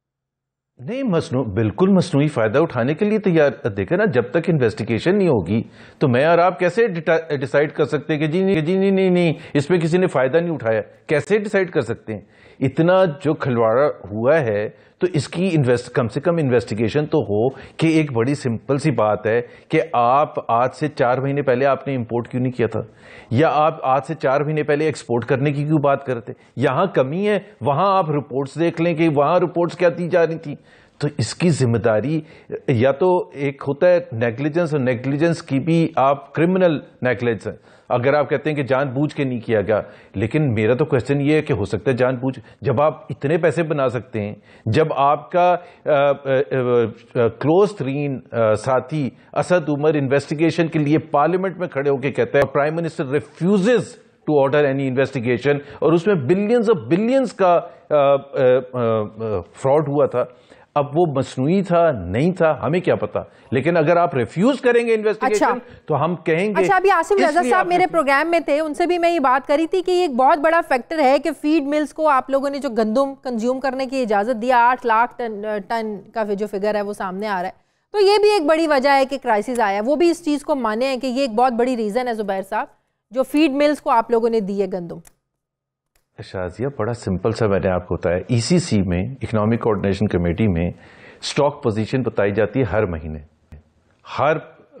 Speaker 4: نہیں، مصنوع بالکل مصنوعی فائدہ اٹھانے کے لیے تیار۔ دیکھیں نا، جب تک انویسٹیگیشن نہیں ہوگی تو میں اور آپ کیسے ڈیسائیڈ کر سکتے ہیں کہ جی نہیں جی نہیں نہیں نہیں اس پہ کسی نے فائدہ نہیں اٹھایا؟ کیسے ڈیسائیڈ کر سکتے ہیں؟ اتنا جو کھلواڑا ہوا ہے تو اس کی انویسٹ کم سے کم انویسٹیگیشن تو ہو کہ ایک بڑی سمپل سی بات ہے کہ آپ آج سے چار مہینے پہلے آپ نے امپورٹ کیوں نہیں کیا تھا، یا آپ آج سے چار مہینے پہلے ایکسپورٹ کرنے کی کیوں بات کرتے؟ یہاں کمی ہے، وہاں آپ رپورٹس دیکھ لیں کہ وہاں رپورٹس کیا دی جا رہی تھی۔ تو اس کی ذمہ داری یا تو ایک ہوتا ہے نیگلیجنس، اور نیگلیجنس کی بھی آپ کرمنل نیگلیجنس اگر آپ کہتے ہیں کہ جان بوجھ کے نہیں کیا گیا، لیکن میرا تو کوشچن یہ ہے کہ ہو سکتا ہے جان بوجھ، جب آپ اتنے پیسے بنا سکتے ہیں، جب آپ کا کلوز ترین ساتھی اسد عمر انویسٹیگیشن کے لیے پارلیمنٹ میں کھڑے ہو کے کہتا ہے prime minister refuses to order any investigation, اور اس میں بلینز آف بلینز کا فراڈ ہوا تھا. اب وہ مصنوعی تھا نہیں تھا ہمیں کیا پتا، لیکن اگر آپ ریفیوز کریں گے انویسٹیگیشن
Speaker 1: اچھا.
Speaker 4: تو ہم کہیں گے.
Speaker 1: اچھا ابھی آصف رضا صاحب میرے پروگرام میں تھے، ان سے بھی میں یہ بات کری تھی کہ یہ ایک بہت بڑا فیکٹر ہے کہ فیڈ ملز کو آپ لوگوں نے جو گندم کنزیوم کرنے کی اجازت دیا، آٹھ لاکھ ٹن ٹن کا جو فگر ہے وہ سامنے آ رہا ہے، تو یہ بھی ایک بڑی وجہ ہے کہ کرائسس آیا ہے. وہ بھی اس چیز کو مانے ہیں کہ یہ ایک بہت بڑی ریزن ہے زبیر صاحب جو فیڈ ملز کو آپ لوگوں نے دی ہے گندم.
Speaker 4: شازیہ بڑا سمپل سا میں نے آپ کو بتایا، ای سی سی میں اکنامک کوآرڈینیشن کمیٹی میں سٹاک پوزیشن بتائی جاتی ہے ہر مہینے، ہر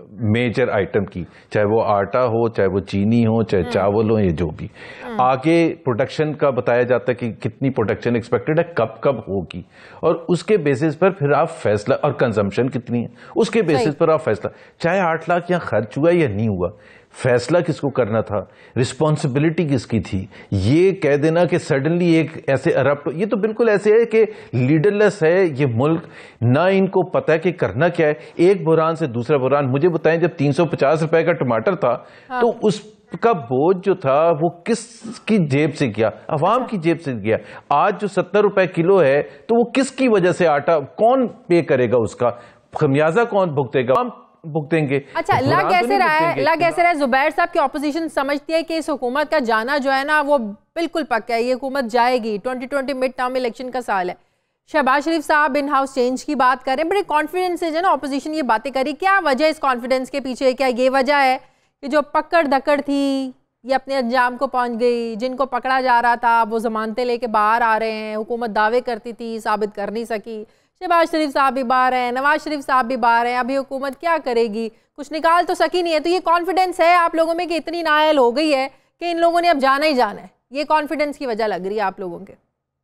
Speaker 4: میجر آئٹم کی، چاہے وہ آٹا ہو، چاہے وہ چینی ہو، چاہے چاول ہو، یہ جو بھی. آگے پروڈکشن کا بتایا جاتا ہے کہ کتنی پروڈکشن ایکسپیکٹڈ ہے، کب کب ہوگی، اور اس کے بیسس پر پھر آپ فیصلہ، اور کنزمپشن کتنی ہے اس کے بیسس پر آپ فیصلہ، چاہے آٹھ لاکھ یہاں خرچ ہوا یا نہیں ہوا، فیصلہ کس کو کرنا تھا، رسپانسبلٹی کس کی تھی. یہ کہہ دینا کہ سڈنلی ایک ایسے ارپٹ، یہ تو بالکل ایسے ہے کہ لیڈر لیس ہے یہ ملک، نہ ان کو پتہ ہے کہ کرنا کیا ہے. ایک بحران سے دوسرا بحران. مجھے بتائیں جب تین سو پچاس روپے کا ٹماٹر تھا تو اس کا بوجھ جو تھا وہ کس کی جیب سے گیا؟ عوام کی جیب سے گیا. آج جو ستر روپے کلو ہے تو وہ کس کی وجہ سے آٹا کون پے کرے گا، اس کا خمیازہ کون بھگتے گا؟ بھگتیں گے.
Speaker 1: اچھا اللہ کیسے رہا ہے، اللہ کیسے رہا ہے زبیر صاحب کی اپوزیشن سمجھتی ہے کہ اس حکومت کا جانا جو ہے نا وہ بالکل پکا ہے، یہ حکومت جائے گی، twenty twenty mid term election کا سال ہے. شہباز شریف صاحب ان ہاؤس چینج کی بات کر رہے ہیں، بڑے کانفیڈنس سے جو ہے نا اپوزیشن یہ باتیں کری. کیا وجہ اس کانفیڈنس کے پیچھے؟ کیا یہ وجہ ہے کہ جو پکڑ دکڑ تھی یہ اپنے انجام کو پہنچ گئی، جن کو پکڑا جا رہا تھا وہ ضمانتیں لے کے باہر آ رہے ہیں، حکومت دعوے کرتی تھی ثابت کر نہیں سکی، شہباز شریف صاحب بھی باہر ہیں، نواز شریف صاحب بھی باہر ہیں، ابھی حکومت کیا کرے گی، کچھ نکال تو سکی نہیں ہے. تو یہ کانفیڈنس ہے آپ لوگوں میں کہ اتنی نااہل ہو گئی ہے کہ ان لوگوں نے اب جانا ہی جانا ہے، یہ کانفیڈنس کی وجہ لگ رہی ہے آپ لوگوں کے؟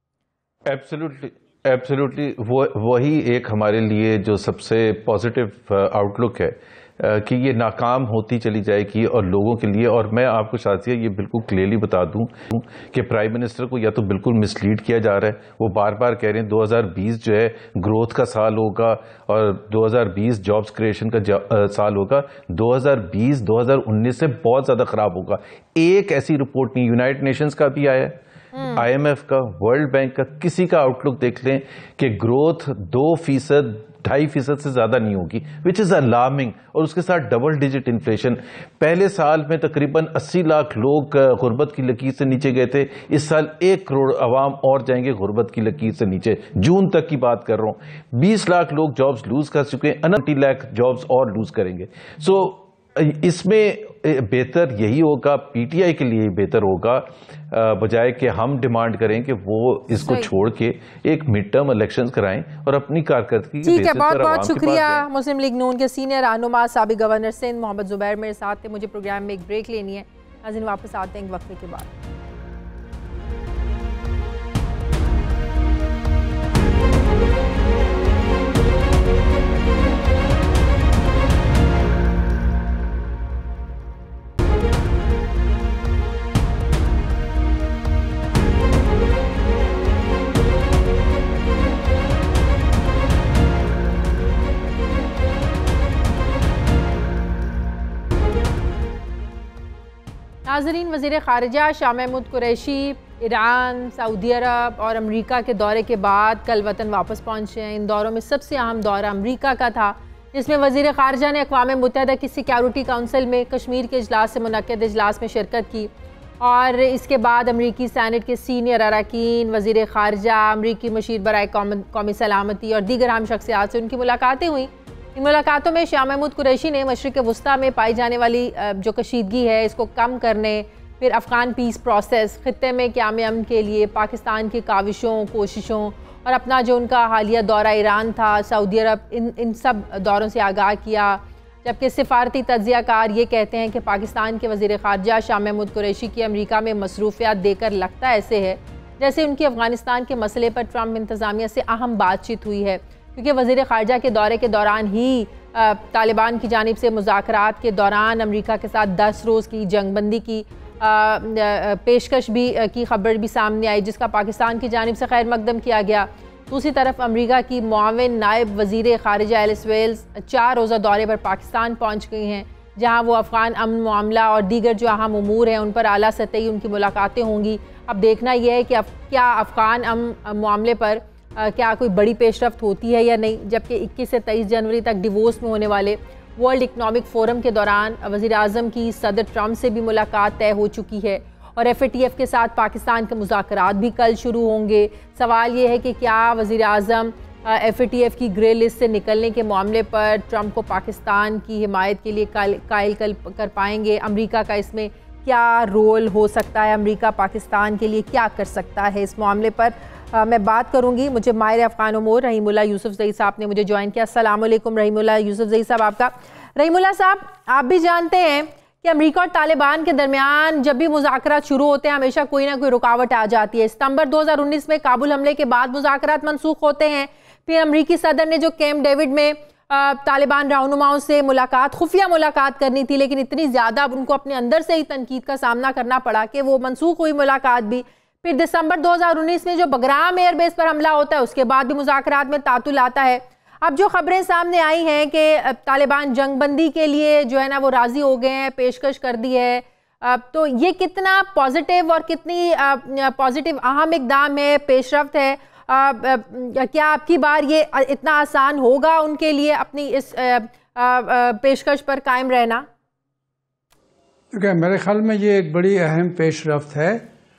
Speaker 4: ایبسلیوٹلی ایبسلیوٹلی وہی ایک ہمارے لیے جو سب سے پازیٹیو آؤٹ لک ہے کہ یہ ناکام ہوتی چلی جائے گی اور لوگوں کے لیے. اور میں آپ کو شازیہ یہ بالکل کلیئرلی بتا دوں کہ پرائم منسٹر کو یا تو بالکل مس لیڈ کیا جا رہا ہے. وہ بار بار کہہ رہے ہیں دو ہزار بیس جو ہے گروتھ کا سال ہوگا اور دو ہزار بیس جابس کریشن کا سال ہوگا. دو ہزار بیس دو ہزار انیس سے بہت زیادہ خراب ہوگا. ایک ایسی رپورٹ نہیں، یونائٹڈ نیشنز کا بھی آیا ہے، آئی ایم ایف کا، ورلڈ بینک کا، کسی کا آؤٹ لک دیکھ لیں کہ گروتھ دو فیصد ڈھائی فیصد سے زیادہ نہیں ہوگی، وچ از الارمنگ. اور اس کے ساتھ ڈبل ڈیجٹ انفلیشن. پہلے سال میں تقریباً اسی لاکھ لوگ غربت کی لکیر سے نیچے گئے تھے، اس سال ایک کروڑ عوام اور جائیں گے غربت کی لکیر سے نیچے. جون تک کی بات کر رہا ہوں. بیس لاکھ لوگ جابز لوز کر چکے ہیں، انٹی لاکھ جابز اور لوز کریں گے. سو اس میں بہتر یہی ہوگا، پی ٹی آئی کے لیے بہتر ہوگا بجائے کہ ہم ڈیمانڈ کریں کہ وہ اس کو چھوڑ کے ایک مڈ ٹرم الیکشنز کرائیں اور اپنی کارکردگی کے
Speaker 1: ٹھیک ہے. بہت بہت شکریہ. مسلم لیگ نون کے سینئر رہنما سابق گورنر سندھ محمد زبیر میرے ساتھ تھے. مجھے پروگرام میں ایک بریک لینی ہے، ناظرین واپس آتے ہیں ایک وقفے کے بعد. ناظرین، وزیر خارجہ شاہ محمود قریشی ایران، سعودی عرب اور امریکہ کے دورے کے بعد کل وطن واپس پہنچے ہیں. ان دوروں میں سب سے اہم دورہ امریکہ کا تھا، جس میں وزیر خارجہ نے اقوام متحدہ کی سیکیورٹی کونسل میں کشمیر کے اجلاس سے منعقد اجلاس میں شرکت کی. اور اس کے بعد امریکی سینٹ کے سینئر اراکین، وزیر خارجہ، امریکی مشیر برائے قومی سلامتی اور دیگر اہم شخصیات سے ان کی ملاقاتیں ہوئیں. ان ملاقاتوں میں شاہ محمود قریشی نے مشرق وسطیٰ میں پائی جانے والی جو کشیدگی ہے اس کو کم کرنے، پھر افغان پیس پروسیس، خطے میں قیام امن کے لیے پاکستان کی کاوشوں، کوششوں، اور اپنا جو ان کا حالیہ دورہ ایران تھا، سعودی عرب، ان ان سب دوروں سے آگاہ کیا. جبکہ سفارتی تجزیہ کار یہ کہتے ہیں کہ پاکستان کے وزیر خارجہ شاہ محمود قریشی کی امریکہ میں مصروفیات دے کر لگتا ایسے ہے جیسے ان کی افغانستان کے مسئلے پر ٹرمپ انتظامیہ سے اہم بات چیت ہوئی ہے. کیونکہ وزیر خارجہ کے دورے کے دوران ہی طالبان کی جانب سے مذاکرات کے دوران امریکہ کے ساتھ دس روز کی جنگ بندی کی پیشکش بھی کی خبر بھی سامنے آئی، جس کا پاکستان کی جانب سے خیر مقدم کیا گیا۔ دوسری طرف امریکہ کی معاون نائب وزیر خارجہ ایلس ویلز چار روزہ دورے پر پاکستان پہنچ گئی ہیں، جہاں وہ افغان امن معاملہ اور دیگر جو اہم امور ہیں ان پر اعلیٰ سطحی ان کی ملاقاتیں ہوں گی۔ اب دیکھنا یہ ہے کہ کیا افغان امن معاملے پر کیا کوئی بڑی پیش رفت ہوتی ہے یا نہیں، جبکہ اکیس سے تیئیس جنوری تک ڈیووس میں ہونے والے ورلڈ اکنامک فورم کے دوران وزیر اعظم کی صدر ٹرمپ سے بھی ملاقات طے ہو چکی ہے، اور ایف اے ٹی ایف کے ساتھ پاکستان کے مذاکرات بھی کل شروع ہوں گے۔ سوال یہ ہے کہ کیا وزیر اعظم ایف اے ٹی ایف کی گرے لسٹ سے نکلنے کے معاملے پر ٹرمپ کو پاکستان کی حمایت کے لیے قائل کر پائیں گے؟ امریکہ کا اس میں کیا رول ہو سکتا ہے؟ امریکہ پاکستان کے لیے کیا کر سکتا ہے اس معاملے پر؟ میں بات کروں گی، مجھے ماہر افغان امور رحیم اللہ یوسف زئی صاحب نے مجھے جوائن کیا۔ السلام علیکم رحیم اللہ یوسف زئی صاحب آپ کا۔ رحیم اللہ صاحب، آپ بھی جانتے ہیں کہ امریکہ اور طالبان کے درمیان جب بھی مذاکرات شروع ہوتے ہیں ہمیشہ کوئی نہ کوئی رکاوٹ آ جاتی ہے۔ ستمبر دو ہزار انیس میں کابل حملے کے بعد مذاکرات منسوخ ہوتے ہیں، پھر امریکی صدر نے جو کیمپ ڈیوڈ میں طالبان رہنماؤں سے ملاقات خفیہ ملاقات کرنی تھی، لیکن اتنی زیادہ ان کو اپنے اندر سے ہی تنقید کا سامنا کرنا پڑا کہ وہ منسوخ ہوئی ملاقات بھی۔ پھر دسمبر دو ہزار انیس میں جو بگرام ایئر بیس پر حملہ ہوتا ہے اس کے بعد بھی مذاکرات میں تعطل آتا ہے۔ اب جو خبریں سامنے آئی ہیں کہ طالبان جنگ بندی کے لیے جو ہے نا وہ راضی ہو گئے ہیں، پیشکش کر دی ہے، تو یہ کتنا پازیٹیو اور کتنی پازیٹیو اہم اقدام ہے، پیش رفت ہے؟ کیا آپ کی بار یہ اتنا آسان ہوگا ان کے لیے اپنی اس پیشکش پر قائم رہنا؟
Speaker 5: میرے خیال میں یہ ایک بڑی اہم پیش رفت ہے۔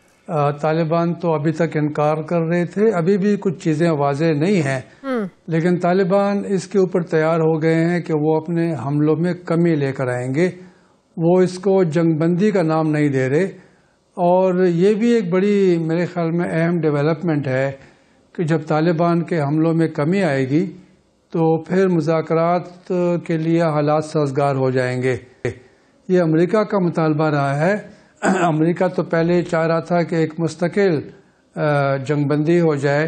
Speaker 5: طالبان تو ابھی تک انکار کر رہے تھے، ابھی بھی کچھ چیزیں واضح نہیں ہیں، لیکن طالبان اس کے اوپر تیار ہو گئے ہیں کہ وہ اپنے حملوں میں کمی لے کر آئیں گے۔ وہ اس کو جنگ بندی کا نام نہیں دے رہے، اور یہ بھی ایک بڑی میرے خیال میں اہم ڈیولپمنٹ ہے کہ جب طالبان کے حملوں میں کمی آئے گی تو پھر مذاکرات کے لیے حالات سازگار ہو جائیں گے۔ یہ امریکہ کا مطالبہ رہا ہے۔ امریکہ تو پہلے چاہ رہا تھا کہ ایک مستقل جنگ بندی ہو جائے،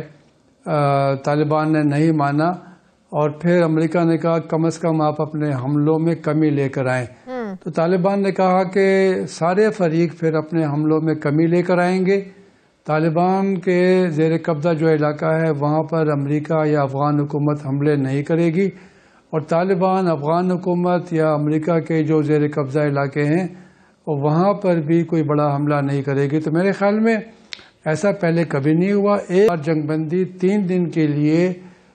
Speaker 5: طالبان نے نہیں مانا، اور پھر امریکہ نے کہا کم از کم آپ اپنے حملوں میں کمی لے کر آئیں۔ تو طالبان نے کہا کہ سارے فریق پھر اپنے حملوں میں کمی لے کر آئیں گے۔ طالبان کے زیر قبضہ جو علاقہ ہے وہاں پر امریکہ یا افغان حکومت حملے نہیں کرے گی، اور طالبان افغان حکومت یا امریکہ کے جو زیر قبضہ علاقے ہیں وہاں پر بھی کوئی بڑا حملہ نہیں کرے گی۔ تو میرے خیال میں ایسا پہلے کبھی نہیں ہوا۔ ایک بار جنگ بندی تین دن کے لیے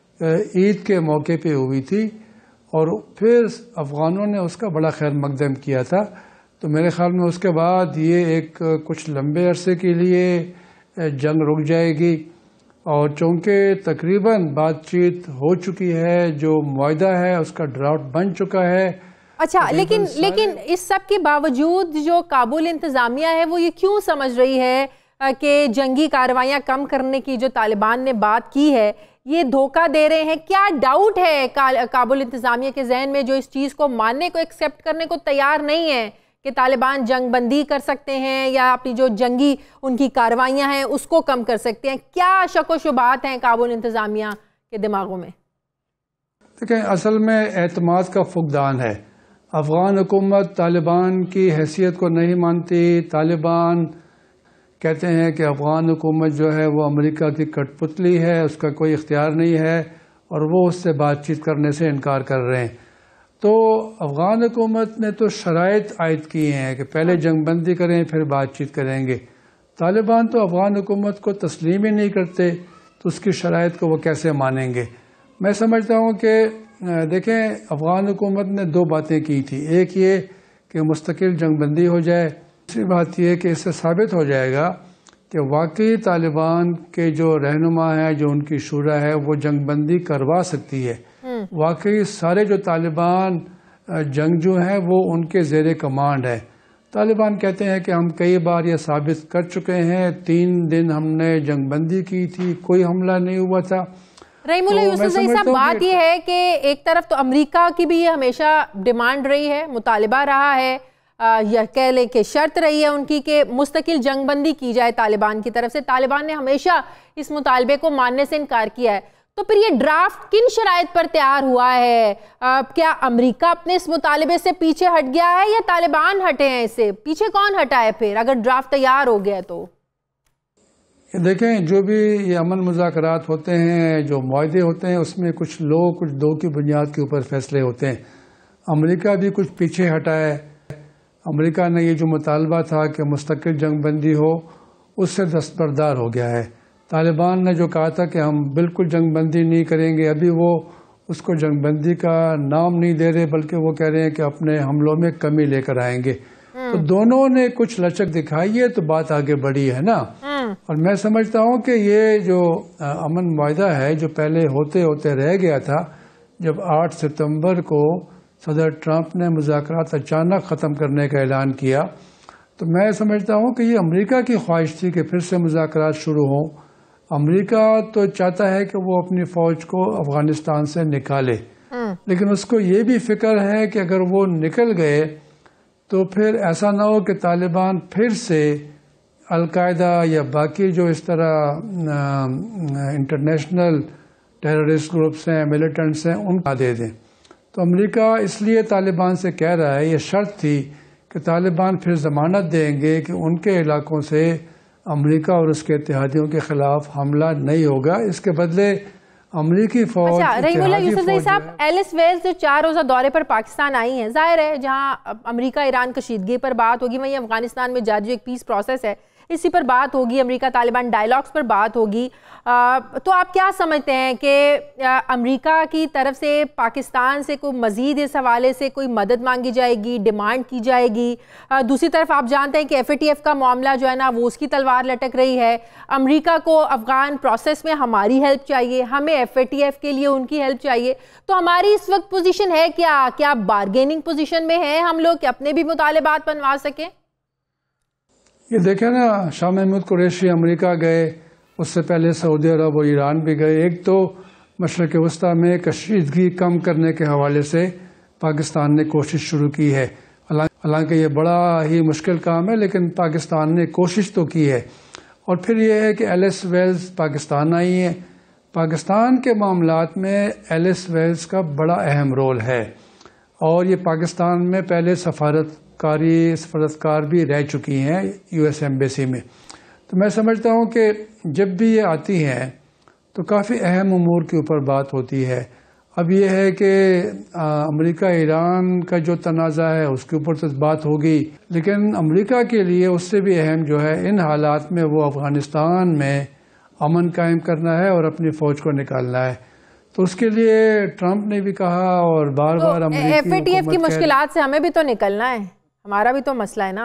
Speaker 5: عید کے موقع پہ ہوئی تھی، اور پھر افغانوں نے اس کا بڑا خیر مقدم کیا تھا۔ تو میرے خیال میں اس کے بعد یہ ایک کچھ لمبے عرصے کے لیے جنگ رک جائے گی، اور چونکہ تقریباً بات چیت ہو چکی ہے، جو معاہدہ ہے اس کا ڈرافٹ بن چکا ہے۔
Speaker 1: اچھا، لیکن لیکن اس سب کے باوجود جو کابل انتظامیہ ہے وہ یہ کیوں سمجھ رہی ہے کہ جنگی کارروائیاں کم کرنے کی جو طالبان نے بات کی ہے یہ دھوکہ دے رہے ہیں؟ کیا ڈاؤٹ ہے کابل انتظامیہ کے ذہن میں جو اس چیز کو ماننے کو ایکسیپٹ کرنے کو تیار نہیں ہے کہ طالبان جنگ بندی کر سکتے ہیں یا اپنی جو جنگی ان کی کارروائیاں ہیں اس کو کم کر سکتے ہیں؟ کیا شک و شبہات ہیں کابل انتظامیہ کے دماغوں میں؟
Speaker 5: دیکھیں، اصل میں اعتماد کا فقدان ہے۔ افغان حکومت طالبان کی حیثیت کو نہیں مانتی۔ طالبان کہتے ہیں کہ افغان حکومت جو ہے وہ امریکہ کی کٹ پتلی ہے، اس کا کوئی اختیار نہیں ہے، اور وہ اس سے بات چیت کرنے سے انکار کر رہے ہیں۔ تو افغان حکومت نے تو شرائط عائد کیے ہیں کہ پہلے جنگ بندی کریں پھر بات چیت کریں گے۔ طالبان تو افغان حکومت کو تسلیم ہی نہیں کرتے، تو اس کی شرائط کو وہ کیسے مانیں گے؟ میں سمجھتا ہوں کہ دیکھیں، افغان حکومت نے دو باتیں کی تھی۔ ایک یہ کہ مستقل جنگ بندی ہو جائے، دوسری بات یہ کہ اس سے ثابت ہو جائے گا کہ واقعی طالبان کے جو رہنما ہیں، جو ان کی شورا ہے، وہ جنگ بندی کروا سکتی ہے۔ واقعی سارے جو طالبان جنگجو ہیں وہ ان کے زیر کمانڈ ہے۔ طالبان کہتے ہیں کہ ہم کئی بار یہ ثابت کر چکے ہیں، تین دن ہم نے جنگ بندی کی تھی، کوئی حملہ نہیں ہوا تھا۔
Speaker 1: رحیم اللہ یوسف زئی صاحب، بات یہ ہے کہ ایک طرف تو امریکہ کی بھی یہ ہمیشہ ڈیمانڈ رہی ہے، مطالبہ رہا ہے، یا کہہ لیں کہ شرط رہی ہے ان کی کہ مستقل جنگ بندی کی جائے طالبان کی طرف سے۔ طالبان نے ہمیشہ اس مطالبے کو ماننے سے انکار کیا ہے۔ تو پھر یہ ڈرافٹ کن شرائط پر تیار ہوا ہے؟ کیا امریکہ اپنے اس مطالبے سے پیچھے ہٹ گیا ہے یا طالبان ہٹے ہیں؟ اس سے پیچھے کون ہٹا ہے پھر اگر ڈرافٹ تیار ہو گیا تو؟
Speaker 5: دیکھیں، جو بھی یہ امن مذاکرات ہوتے ہیں، جو معاہدے ہوتے ہیں، اس میں کچھ لوگ کچھ دو کی بنیاد کے اوپر فیصلے ہوتے ہیں۔ امریکہ بھی کچھ پیچھے ہٹا ہے۔ امریکہ نے یہ جو مطالبہ تھا کہ مستقل جنگ بندی ہو، اس سے دستبردار ہو گیا ہے۔ طالبان نے جو کہا تھا کہ ہم بالکل جنگ بندی نہیں کریں گے، ابھی وہ اس کو جنگ بندی کا نام نہیں دے رہے، بلکہ وہ کہہ رہے ہیں کہ اپنے حملوں میں کمی لے کر آئیں گے۔ تو دونوں نے کچھ لچک دکھائی ہے تو بات آگے بڑھی ہے نا۔ اور میں سمجھتا ہوں کہ یہ جو امن معاہدہ ہے جو پہلے ہوتے ہوتے رہ گیا تھا، جب آٹھ ستمبر کو صدر ٹرمپ نے مذاکرات اچانک ختم کرنے کا اعلان کیا، تو میں سمجھتا ہوں کہ یہ امریکہ کی خواہش تھی کہ پھر سے مذاکرات شروع ہوں۔ امریکہ تو چاہتا ہے کہ وہ اپنی فوج کو افغانستان سے نکالے، لیکن اس کو یہ بھی فکر ہے کہ اگر وہ نکل گئے تو پھر ایسا نہ ہو کہ طالبان پھر سے القاعدہ یا باقی جو اس طرح انٹرنیشنل ٹیررسٹ گروپس ہیں، ملیٹنٹس ہیں، ان کا دے دیں۔ تو امریکہ اس لیے طالبان سے کہہ رہا ہے، یہ شرط تھی کہ طالبان پھر ضمانت دیں گے کہ ان کے علاقوں سے امریکہ اور اس کے اتحادیوں کے خلاف حملہ نہیں ہوگا، اس کے بدلے امریکی فوج۔
Speaker 1: اچھا رحیم اللہ یوسف زئی صاحب، ایلس ویلز جو چار روزہ دورے پر پاکستان آئی ہیں، ظاہر ہے جہاں امریکہ ایران کشیدگی پر بات ہوگی، وہیں افغانستان میں جاری ایک پیس پروسیس ہے، اسی پر بات ہوگی، امریکہ طالبان ڈائیلاگز پر بات ہوگی۔ تو آپ کیا سمجھتے ہیں کہ امریکہ کی طرف سے پاکستان سے کوئی مزید اس حوالے سے کوئی مدد مانگی جائے گی، ڈیمانڈ کی جائے گی؟ دوسری طرف آپ جانتے ہیں کہ ایف اے ٹی ایف کا معاملہ جو ہے نا وہ اس کی تلوار لٹک رہی ہے۔ امریکہ کو افغان پروسیس میں ہماری ہیلپ چاہیے، ہمیں ایف اے ٹی ایف کے لیے ان کی ہیلپ چاہیے۔ تو ہماری اس وقت پوزیشن ہے کیا؟ کیا بارگیننگ پوزیشن میں ہیں ہم لوگ کہ اپنے بھی مطالبات منوا سکیں؟
Speaker 5: یہ دیکھیں نا، شاہ محمود قریشی امریکہ گئے، اس سے پہلے سعودی عرب اور ایران بھی گئے۔ ایک تو مشرق وسطیٰ میں کشیدگی کم کرنے کے حوالے سے پاکستان نے کوشش شروع کی ہے، حالانکہ یہ بڑا ہی مشکل کام ہے، لیکن پاکستان نے کوشش تو کی ہے۔ اور پھر یہ ہے کہ ایلس ویلز پاکستان آئی ہیں۔ پاکستان کے معاملات میں ایلس ویلز کا بڑا اہم رول ہے، اور یہ پاکستان میں پہلے سفارت کاری سفارتکار بھی رہ چکی ہیں یو ایس ایمبیسی میں۔ تو میں سمجھتا ہوں کہ جب بھی یہ آتی ہیں تو کافی اہم امور کے اوپر بات ہوتی ہے۔ اب یہ ہے کہ امریکہ ایران کا جو تنازع ہے اس کے اوپر تو بات ہوگی، لیکن امریکہ کے لیے اس سے بھی اہم جو ہے ان حالات میں وہ افغانستان میں امن قائم کرنا ہے اور اپنی فوج کو نکالنا ہے۔ تو اس کے لیے ٹرمپ نے بھی کہا اور بار بار امریکی
Speaker 1: ایف اے ٹی ایف کی مشکلات سے ہمیں بھی تو نکلنا ہے، ہمارا بھی تو مسئلہ ہے نا۔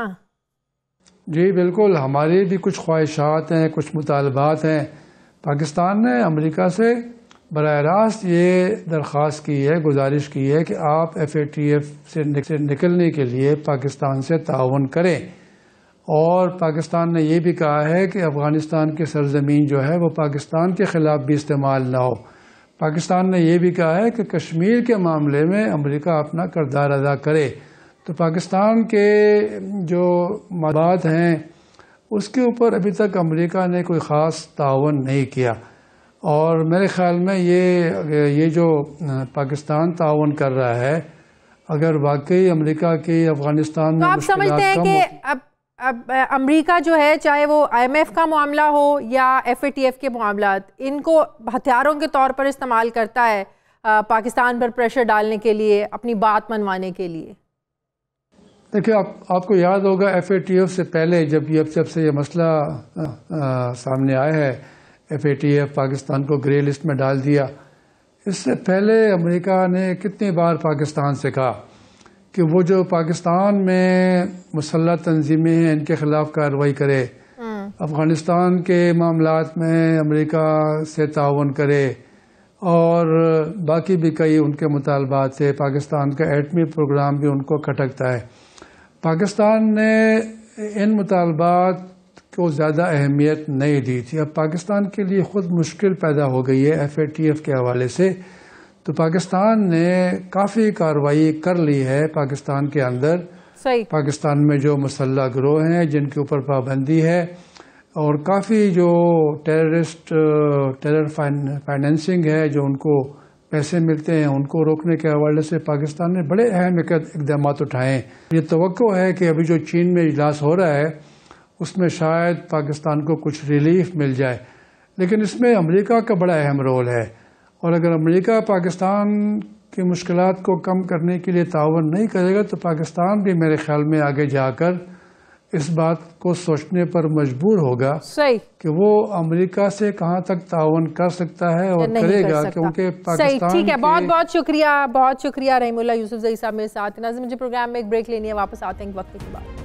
Speaker 5: جی بالکل، ہماری بھی کچھ خواہشات ہیں، کچھ مطالبات ہیں۔ پاکستان نے امریکہ سے براہ راست یہ درخواست کی ہے، گزارش کی ہے کہ آپ ایف اے ٹی ایف سے نکلنے کے لیے پاکستان سے تعاون کریں، اور پاکستان نے یہ بھی کہا ہے کہ افغانستان کی سرزمین جو ہے وہ پاکستان کے خلاف بھی استعمال نہ ہو۔ پاکستان نے یہ بھی کہا ہے کہ کشمیر کے معاملے میں امریکہ اپنا کردار ادا کرے۔ تو پاکستان کے جو مطالبات ہیں اس کے اوپر ابھی تک امریکہ نے کوئی خاص تعاون نہیں کیا، اور میرے خیال میں یہ یہ جو پاکستان تعاون کر رہا ہے، اگر واقعی امریکہ کی افغانستان میں
Speaker 1: تو آپ سمجھتے ہیں کہ اب اب امریکہ جو ہے، چاہے وہ آئی ایم ایف کا معاملہ ہو یا ایف اے ٹی ایف کے معاملات، ان کو ہتھیاروں کے طور پر استعمال کرتا ہے پاکستان پر پریشر ڈالنے کے لیے، اپنی بات منوانے کے لیے؟
Speaker 5: دیکھیں، آپ آپ کو یاد ہوگا ایف اے ٹی ایف سے پہلے جب یہ جب سے یہ مسئلہ سامنے آیا ہے، F A T F Pakistan کو گرے لسٹ میں ڈال دیا۔ اس سے پہلے امریکہ نے کتنی بار پاکستان سے کہا کہ وہ جو پاکستان میں مسلح تنظیمیں ہیں ان کے خلاف کارروائی کرے، افغانستان کے معاملات میں امریکہ سے تعاون کرے، اور باقی بھی کئی ان کے مطالبات تھے۔ پاکستان کا ایٹمی پروگرام بھی ان کو کھٹکتا ہے۔ پاکستان نے ان مطالبات کو زیادہ اہمیت نہیں دی تھی۔ اب پاکستان کے لیے خود مشکل پیدا ہو گئی ہے ایف اے ٹی ایف کے حوالے سے، تو پاکستان نے کافی کارروائی کر لی ہے پاکستان کے اندر۔
Speaker 1: صحیح۔
Speaker 5: پاکستان میں جو مسلح گروہ ہیں جن کے اوپر پابندی ہے، اور کافی جو ٹیررسٹ ٹیرر فائنینسنگ ہے جو ان کو پیسے ملتے ہیں ان کو روکنے کے حوالے سے پاکستان نے بڑے اہم اقدامات اٹھائے ہیں. یہ توقع ہے کہ ابھی جو چین میں اجلاس ہو رہا ہے اس میں شاید پاکستان کو کچھ ریلیف مل جائے، لیکن اس میں امریکہ کا بڑا اہم رول ہے، اور اگر امریکہ پاکستان کی مشکلات کو کم کرنے کے لیے تعاون نہیں کرے گا تو پاکستان بھی میرے خیال میں آگے جا کر اس بات کو سوچنے پر مجبور ہوگا
Speaker 1: صحیح
Speaker 5: کہ وہ امریکہ سے کہاں تک تعاون کر سکتا ہے اور کرے گا، کیونکہ پاکستان
Speaker 1: ٹھیک ہے. بہت بہت شکریہ بہت شکریہ رحیم اللہ یوسف زئی صاحب میرے ساتھ. ناظرین مجھے پروگرام میں ایک بریک لینی ہے، واپس آتے ہیں ایک وقت کے بعد.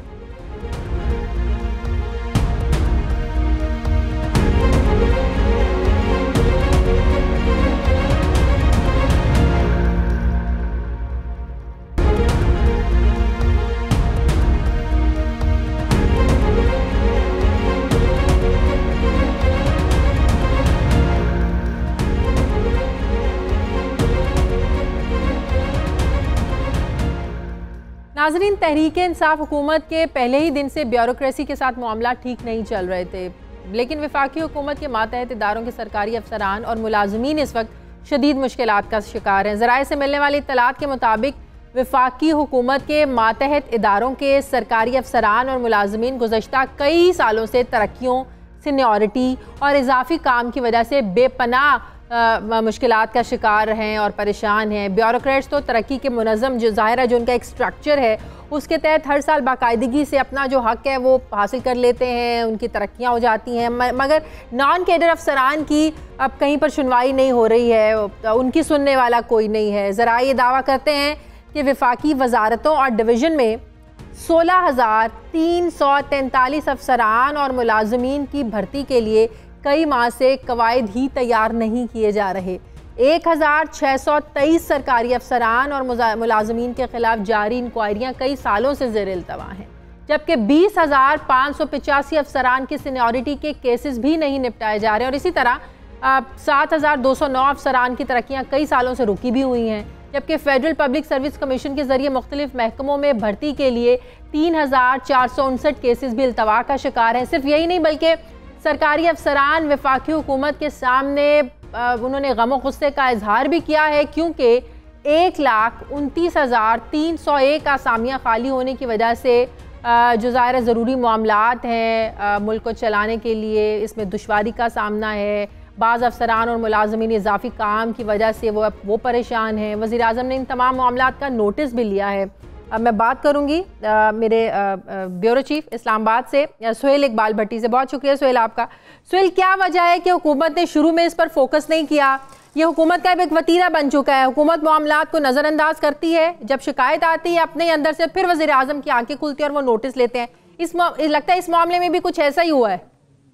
Speaker 1: ناظرین، تحریک انصاف حکومت کے پہلے ہی دن سے بیوروکریسی کے ساتھ معاملات ٹھیک نہیں چل رہے تھے، لیکن وفاقی حکومت کے ماتحت اداروں کے سرکاری افسران اور ملازمین اس وقت شدید مشکلات کا شکار ہیں. ذرائع سے ملنے والی اطلاعات کے مطابق وفاقی حکومت کے ماتحت اداروں کے سرکاری افسران اور ملازمین گزشتہ کئی سالوں سے ترقیوں، سینیورٹی اور اضافی کام کی وجہ سے بے پناہ مشکلات کا شکار ہیں اور پریشان ہیں. بیوروکریٹس تو ترقی کے منظم جو ظاہر ہے جو ان کا ایک سٹرکچر ہے اس کے تحت ہر سال باقاعدگی سے اپنا جو حق ہے وہ حاصل کر لیتے ہیں، ان کی ترقیاں ہو جاتی ہیں، مگر نان کیڈر افسران کی اب کہیں پر سنوائی نہیں ہو رہی ہے، ان کی سننے والا کوئی نہیں ہے. ذرائع یہ دعویٰ کرتے ہیں کہ وفاقی وزارتوں اور ڈویژن میں سولہ ہزار تین سو تینتالیس افسران اور ملازمین کی بھرتی کے لیے کئی ماہ سے قواعد ہی تیار نہیں کیے جا رہے. ایک ہزار چھ سو تیئیس سرکاری افسران اور ملازمین کے خلاف جاری انکوائریاں کئی سالوں سے زیر التوا ہیں، جبکہ بیس ہزار پانچ سو پچاسی افسران کی سینیورٹی کے کیسز بھی نہیں نپٹائے جا رہے، اور اسی طرح سات ہزار دو سو نو افسران کی ترقیاں کئی سالوں سے رکی بھی ہوئی ہیں، جبکہ فیڈرل پبلک سروس کمیشن کے ذریعے مختلف محکموں میں بھرتی کے لیے تین ہزار چار سو انسٹھ کیسز بھی التوا کا شکار ہیں. صرف یہی نہیں بلکہ سرکاری افسران وفاقی حکومت کے سامنے انہوں نے غم و غصے کا اظہار بھی کیا ہے، کیونکہ ایک لاکھ انتیس ہزار تین سو ایک آسامیاں خالی ہونے کی وجہ سے جو ظاہر ضروری معاملات ہیں ملک کو چلانے کے لیے اس میں دشواری کا سامنا ہے. بعض افسران اور ملازمین اضافی کام کی وجہ سے وہ وہ پریشان ہیں. وزیر اعظم نے ان تمام معاملات کا نوٹس بھی لیا ہے. اب میں بات کروں گی میرے بیورو چیف اسلام آباد سے سہیل اقبال بھٹی سے. بہت شکریہ سہیل آپ کا. سہیل، کیا وجہ ہے کہ حکومت نے شروع میں اس پر فوکس نہیں کیا؟ یہ حکومت کا ایک وتیرہ بن چکا ہے، حکومت معاملات کو نظر انداز کرتی ہے، جب شکایت آتی ہے اپنے اندر سے پھر وزیر اعظم کی آنکھیں کھلتی ہیں اور وہ نوٹس لیتے ہیں. اس لگتا ہے اس معاملے میں بھی کچھ ایسا ہی ہوا ہے.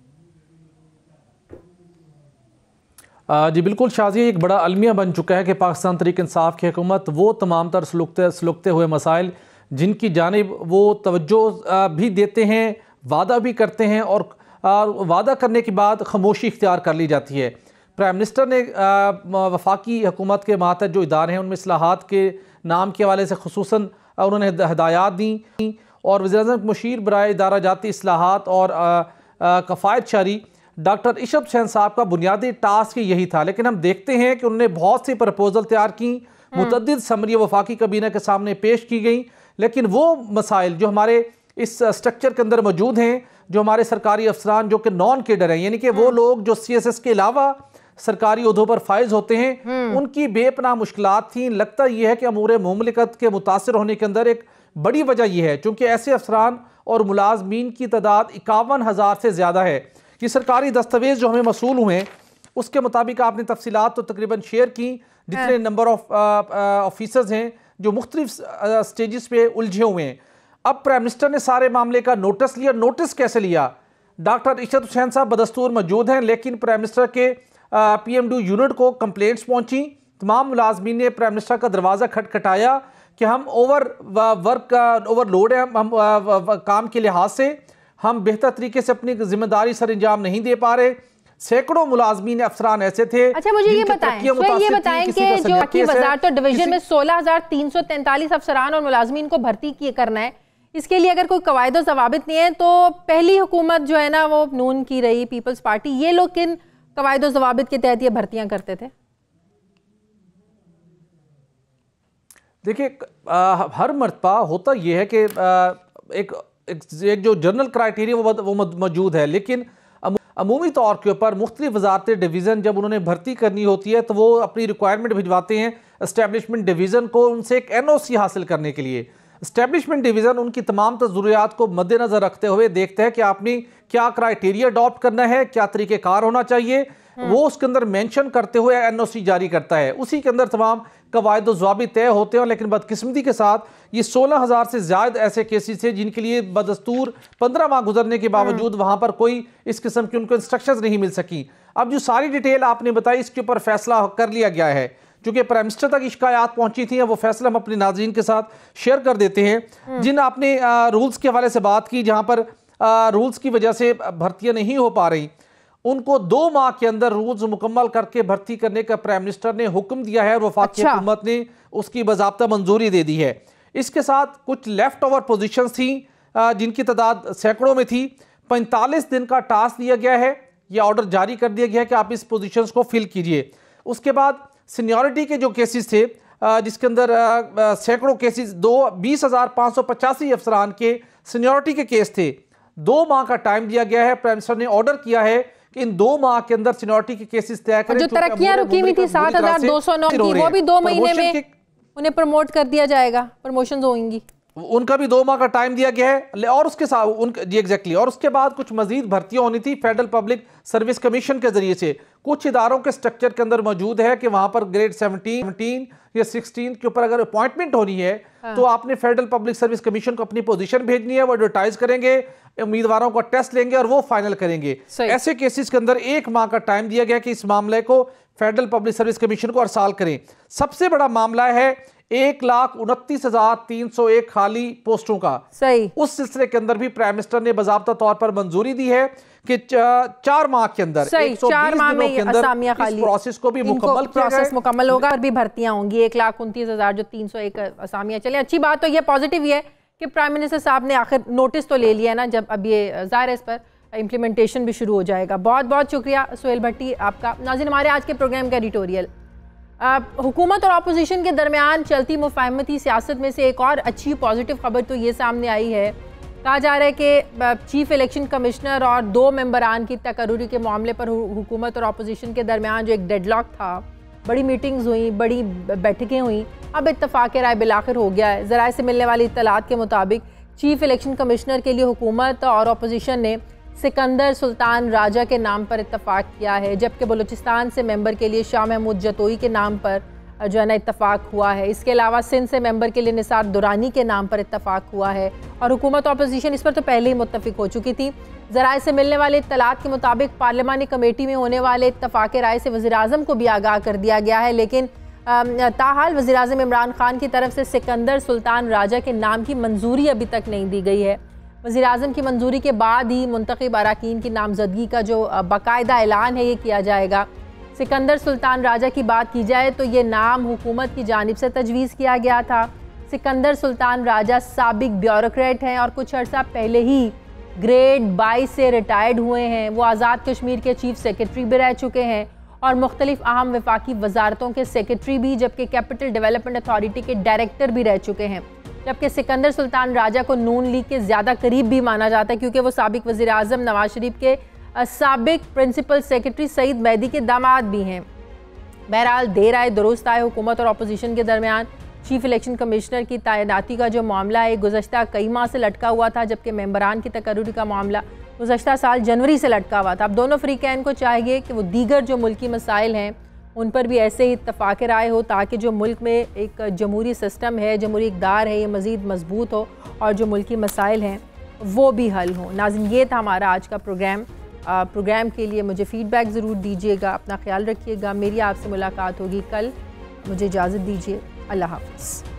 Speaker 6: جی بالکل شازیہ، ایک بڑا المیہ بن چکا ہے کہ پاکستان تحریک انصاف کی حکومت وہ تمام تر سلوکتے سلوکتے ہوئے مسائل جن کی جانب وہ توجہ بھی دیتے ہیں، وعدہ بھی کرتے ہیں، اور وعدہ کرنے کے بعد خاموشی اختیار کر لی جاتی ہے. پرائم منسٹر نے وفاقی حکومت کے ماتحت جو ادارے ہیں ان میں اصلاحات کے نام کے حوالے سے خصوصاً انہوں نے ہدایات دیں، اور وزیر اعظم مشیر برائے ادارہ جاتی اصلاحات اور کفایت شعری ڈاکٹر عشرت حسین صاحب کا بنیادی ٹاسک یہی تھا. لیکن ہم دیکھتے ہیں کہ انہوں نے بہت سی پرپوزل تیار کی، متعدد سمری وفاقی کابینہ کے سامنے پیش کی گئیں، لیکن وہ مسائل جو ہمارے اس سٹرکچر کے اندر موجود ہیں، جو ہمارے سرکاری افسران جو کہ نان کیڈر ہیں، یعنی کہ وہ لوگ جو سی ایس ایس کے علاوہ سرکاری عہدوں پر فائز ہوتے ہیں، ان کی بے پناہ مشکلات تھیں. لگتا یہ ہے کہ امور مملکت کے متاثر ہونے کے اندر ایک بڑی وجہ یہ ہے چونکہ ایسے افسران اور ملازمین کی تعداد اکاون ہزار سے زیادہ ہے. یہ سرکاری دستاویز جو ہمیں موصول ہوئے ہیں اس کے مطابق آپ نے تفصیلات تو تقریباً شیئر کی، جتنے نمبر آف آفیسرز ہیں جو مختلف سٹیجز پہ الجھے ہوئے ہیں. اب پرائم منسٹر نے سارے معاملے کا نوٹس لیا. نوٹس کیسے لیا؟ ڈاکٹر عشرت حسین صاحب بدستور موجود ہیں، لیکن پرائم منسٹر کے پی ایم ڈو یونٹ کو کمپلینٹس پہنچیں. تمام ملازمین نے پرائم منسٹر کا دروازہ کھٹکھٹایا کہ ہم اوور ورک اوور لوڈ ہیں، ہم کام کے لحاظ سے ہم بہتر طریقے سے اپنی ذمہ داری سر انجام نہیں دے پا رہے. سینکڑوں ملازمین افسران ایسے تھے.
Speaker 1: اچھا مجھے یہ بتائیں یہ بتائیں کہ جو کی وزارت اور ڈویژن میں سولہ ہزار تین سو تینتالیس افسران اور ملازمین کو بھرتی کیے کرنا ہے، اس کے لیے اگر کوئی قواعد و ضوابط نہیں ہے تو پہلی حکومت جو ہے نا وہ نون کی رہی، پیپلز پارٹی، یہ لوگ کن قواعد و ضوابط کے تحت یہ بھرتیاں کرتے تھے؟
Speaker 6: دیکھیے ہر مرتبہ ہوتا یہ ہے کہ ایک ایک جو جنرل کرائیٹیریا وہ موجود ہے، لیکن عمومی طور کے اوپر مختلف وزارت ڈویژن جب انہوں نے بھرتی کرنی ہوتی ہے تو وہ اپنی ریکوائرمنٹ بھجواتے ہیں اسٹیبلشمنٹ ڈویژن کو ان سے ایک این او سی حاصل کرنے کے لیے۔ اسٹیبلشمنٹ ڈویژن ان کی تمام ضروریات کو مد نظر رکھتے ہوئے دیکھتے ہیں کہ آپ نے کیا کرائیٹیریا اڈاپٹ کرنا ہے، کیا طریقہ کار ہونا چاہیے، وہ اس کے اندر مینشن کرتے ہوئے این او سی جاری کرتا ہے۔ اسی کے اندر تمام قواعد و ضوابط طے ہوتے ہیں، لیکن بدقسمتی کے ساتھ یہ سولہ ہزار سے زیادہ ایسے کیسز تھے جن کے لیے بدستور پندرہ ماہ گزرنے کے باوجود وہاں پر کوئی اس قسم کی ان کو انسٹرکشنز نہیں مل سکی۔ اب جو ساری ڈیٹیل آپ نے بتائی اس کے اوپر فیصلہ کر لیا گیا ہے، چونکہ پرائم منسٹر تک شکایات پہنچی تھیں، وہ فیصلہ ہم اپنے ناظرین کے ساتھ شیئر کر دیتے ہیں۔ جن آپ نے رولز کے حوالے سے بات کی جہاں پر رولز کی وجہ سے بھرتیاں نہیں ہو پا رہی، ان کو دو ماہ کے اندر رولز مکمل کر کے بھرتی کرنے کا پرائم منسٹر نے حکم دیا ہے اور وفاقی حکومت نے اس کی باضابطہ منظوری دے دی ہے۔ اس کے ساتھ کچھ لیفٹ اوور پوزیشنز تھیں جن کی تعداد سینکڑوں میں تھی، پینتالیس دن کا ٹاسک دیا گیا ہے، یہ آرڈر جاری کر دیا گیا ہے کہ آپ اس پوزیشنز کو فل کیجئے۔ اس کے بعد سینیورٹی کے جو کیسز تھے جس کے اندر سینکڑوں کیسز دو بیس ہزار پانچ سو پچاسی افسران کے سینیورٹی کے کیس تھے، دو ماہ کا ٹائم دیا گیا ہے۔ پرائم منسٹر نے آرڈر کیا ہے کہ ان دو ماہ کے اندر سینیورٹی کے کیسز طے کریں۔
Speaker 1: جو ترقیاں رکی ہوئی تھی سات ہزار دو سو نو کی، وہ بھی دو مہینے میں انہیں پروموٹ کر دیا جائے گا، پروموشنز ہوئیں گی،
Speaker 6: ان کا بھی دو ماہ کا ٹائم دیا گیا ہے۔ اور اس کے ساتھ ان جی ایگزیکٹلی اور اس کے بعد کچھ مزید بھرتیاں ہونی تھی فیڈرل پبلک سروس کمیشن کے ذریعے سے۔ کچھ اداروں کے سٹرکچر کے اندر موجود ہے کہ وہاں پر گریڈ سیونٹین یا سکسٹین کے اوپر اگر اپوائنٹمنٹ ہونی ہے تو آپ نے فیڈرل پبلک سروس کمیشن کو اپنی پوزیشن بھیجنی ہے، وہ ایڈورٹائز کریں گے، امیدواروں کا ٹیسٹ لیں گے اور وہ فائنل کریں گے۔ ایسے کیسز کے اندر ایک ماہ کا ٹائم دیا گیا کہ اس معاملے کو فیڈرل پبلک سروس کمیشن کو ارسال کریں۔ سب سے بڑا معاملہ ہے ایک لاکھ انتیس ہزار تین سو ایک خالی پوسٹوں کا۔
Speaker 1: صحیح،
Speaker 6: اس سلسلے کے اندر بھی پرائم منسٹر نے باضابطہ طور پر منظوری دی ہے کہ چار ماہ کے اندر
Speaker 1: چار ماہ میں اسامیاں خالی،
Speaker 6: اس پروسیس کو بھی مکمل کیا
Speaker 1: پروسیس مکمل ہوگا اور بھی بھرتیاں ہوں گی۔ ایک لاکھ انتیس ہزار جو تین سو ایک اسامیاں چلیں۔ اچھی بات تو یہ پازیٹیو یہ ہے کہ پرائم منسٹر صاحب نے آخر نوٹس تو لے لیا ہے نا، جب اب یہ ظاہر ہے اس پر امپلیمنٹیشن بھی شروع ہو جائے گا۔ بہت بہت شکریہ سہیل بھٹی آپ کا۔ ناظرین، ہمارے آج کے پروگرام کا ایڈیٹوریل حکومت اور اپوزیشن کے درمیان چلتی مفاہمتی سیاست میں سے ایک اور اچھی پازیٹیو خبر تو یہ سامنے آئی ہے، کہا جا رہا ہے کہ چیف الیکشن کمشنر اور دو ممبران کی تقرری کے معاملے پر حکومت اور اپوزیشن کے درمیان جو ایک ڈیڈ لاک تھا، بڑی میٹنگز ہوئیں، بڑی بیٹھکیں ہوئیں، اب اتفاق رائے بالآخر ہو گیا ہے۔ ذرائع سے ملنے والی اطلاعات کے مطابق چیف الیکشن کمشنر کے لیے حکومت اور اپوزیشن نے سکندر سلطان راجہ کے نام پر اتفاق کیا ہے، جبکہ بلوچستان سے ممبر کے لیے شاہ محمود جتوئی کے نام پر جو ہے نا اتفاق ہوا ہے۔ اس کے علاوہ سندھ سے ممبر کے لیے نثار دورانی کے نام پر اتفاق ہوا ہے، اور حکومت اور اپوزیشن اس پر تو پہلے ہی متفق ہو چکی تھی۔ ذرائع سے ملنے والے اطلاعات کے مطابق پارلیمانی کمیٹی میں ہونے والے اتفاق رائے سے وزیراعظم کو بھی آگاہ کر دیا گیا ہے، لیکن تاحال وزیراعظم عمران خان کی طرف سے سکندر سلطان راجہ کے نام کی منظوری ابھی تک نہیں دی گئی ہے۔ وزیراعظم کی منظوری کے بعد ہی منتخب اراکین کی نامزدگی کا جو باقاعدہ اعلان ہے یہ کیا جائے گا۔ سکندر سلطان راجہ کی بات کی جائے تو یہ نام حکومت کی جانب سے تجویز کیا گیا تھا۔ سکندر سلطان راجہ سابق بیوروکریٹ ہیں اور کچھ عرصہ پہلے ہی گریڈ بائیس سے ریٹائرڈ ہوئے ہیں۔ وہ آزاد کشمیر کے چیف سیکرٹری بھی رہ چکے ہیں اور مختلف اہم وفاقی وزارتوں کے سیکرٹری بھی، جبکہ کیپٹل ڈیولپمنٹ اتھارٹی کے ڈائریکٹر بھی رہ چکے ہیں۔ جبکہ سکندر سلطان راجہ کو نون لیگ کے زیادہ قریب بھی مانا جاتا ہے کیونکہ وہ سابق وزیر اعظم نواز شریف کے سابق پرنسپل سیکرٹری سعید مہدی کے داماد بھی ہیں۔ بہرحال دیر آئے درست آئے، حکومت اور اپوزیشن کے درمیان چیف الیکشن کمشنر کی تعیناتی کا جو معاملہ ہے گزشتہ کئی ماہ سے لٹکا ہوا تھا، جبکہ ممبران کی تقرری کا معاملہ گزشتہ سال جنوری سے لٹکا ہوا تھا۔ اب دونوں فریقین کو چاہیے کہ وہ دیگر جو ملکی مسائل ہیں ان پر بھی ایسے ہی اتفاق رائے ہو تاکہ جو ملک میں ایک جمہوری سسٹم ہے، جمہوری اقدار ہے، یہ مزید مضبوط ہو اور جو ملکی مسائل ہیں وہ بھی حل ہوں۔ ناظرین، یہ تھا ہمارا آج کا پروگرام۔ پروگرام کے لیے مجھے فیڈ بیک ضرور دیجیے گا، اپنا خیال رکھیے گا۔ میری آپ سے ملاقات ہوگی کل، مجھے اجازت دیجیے، اللہ حافظ۔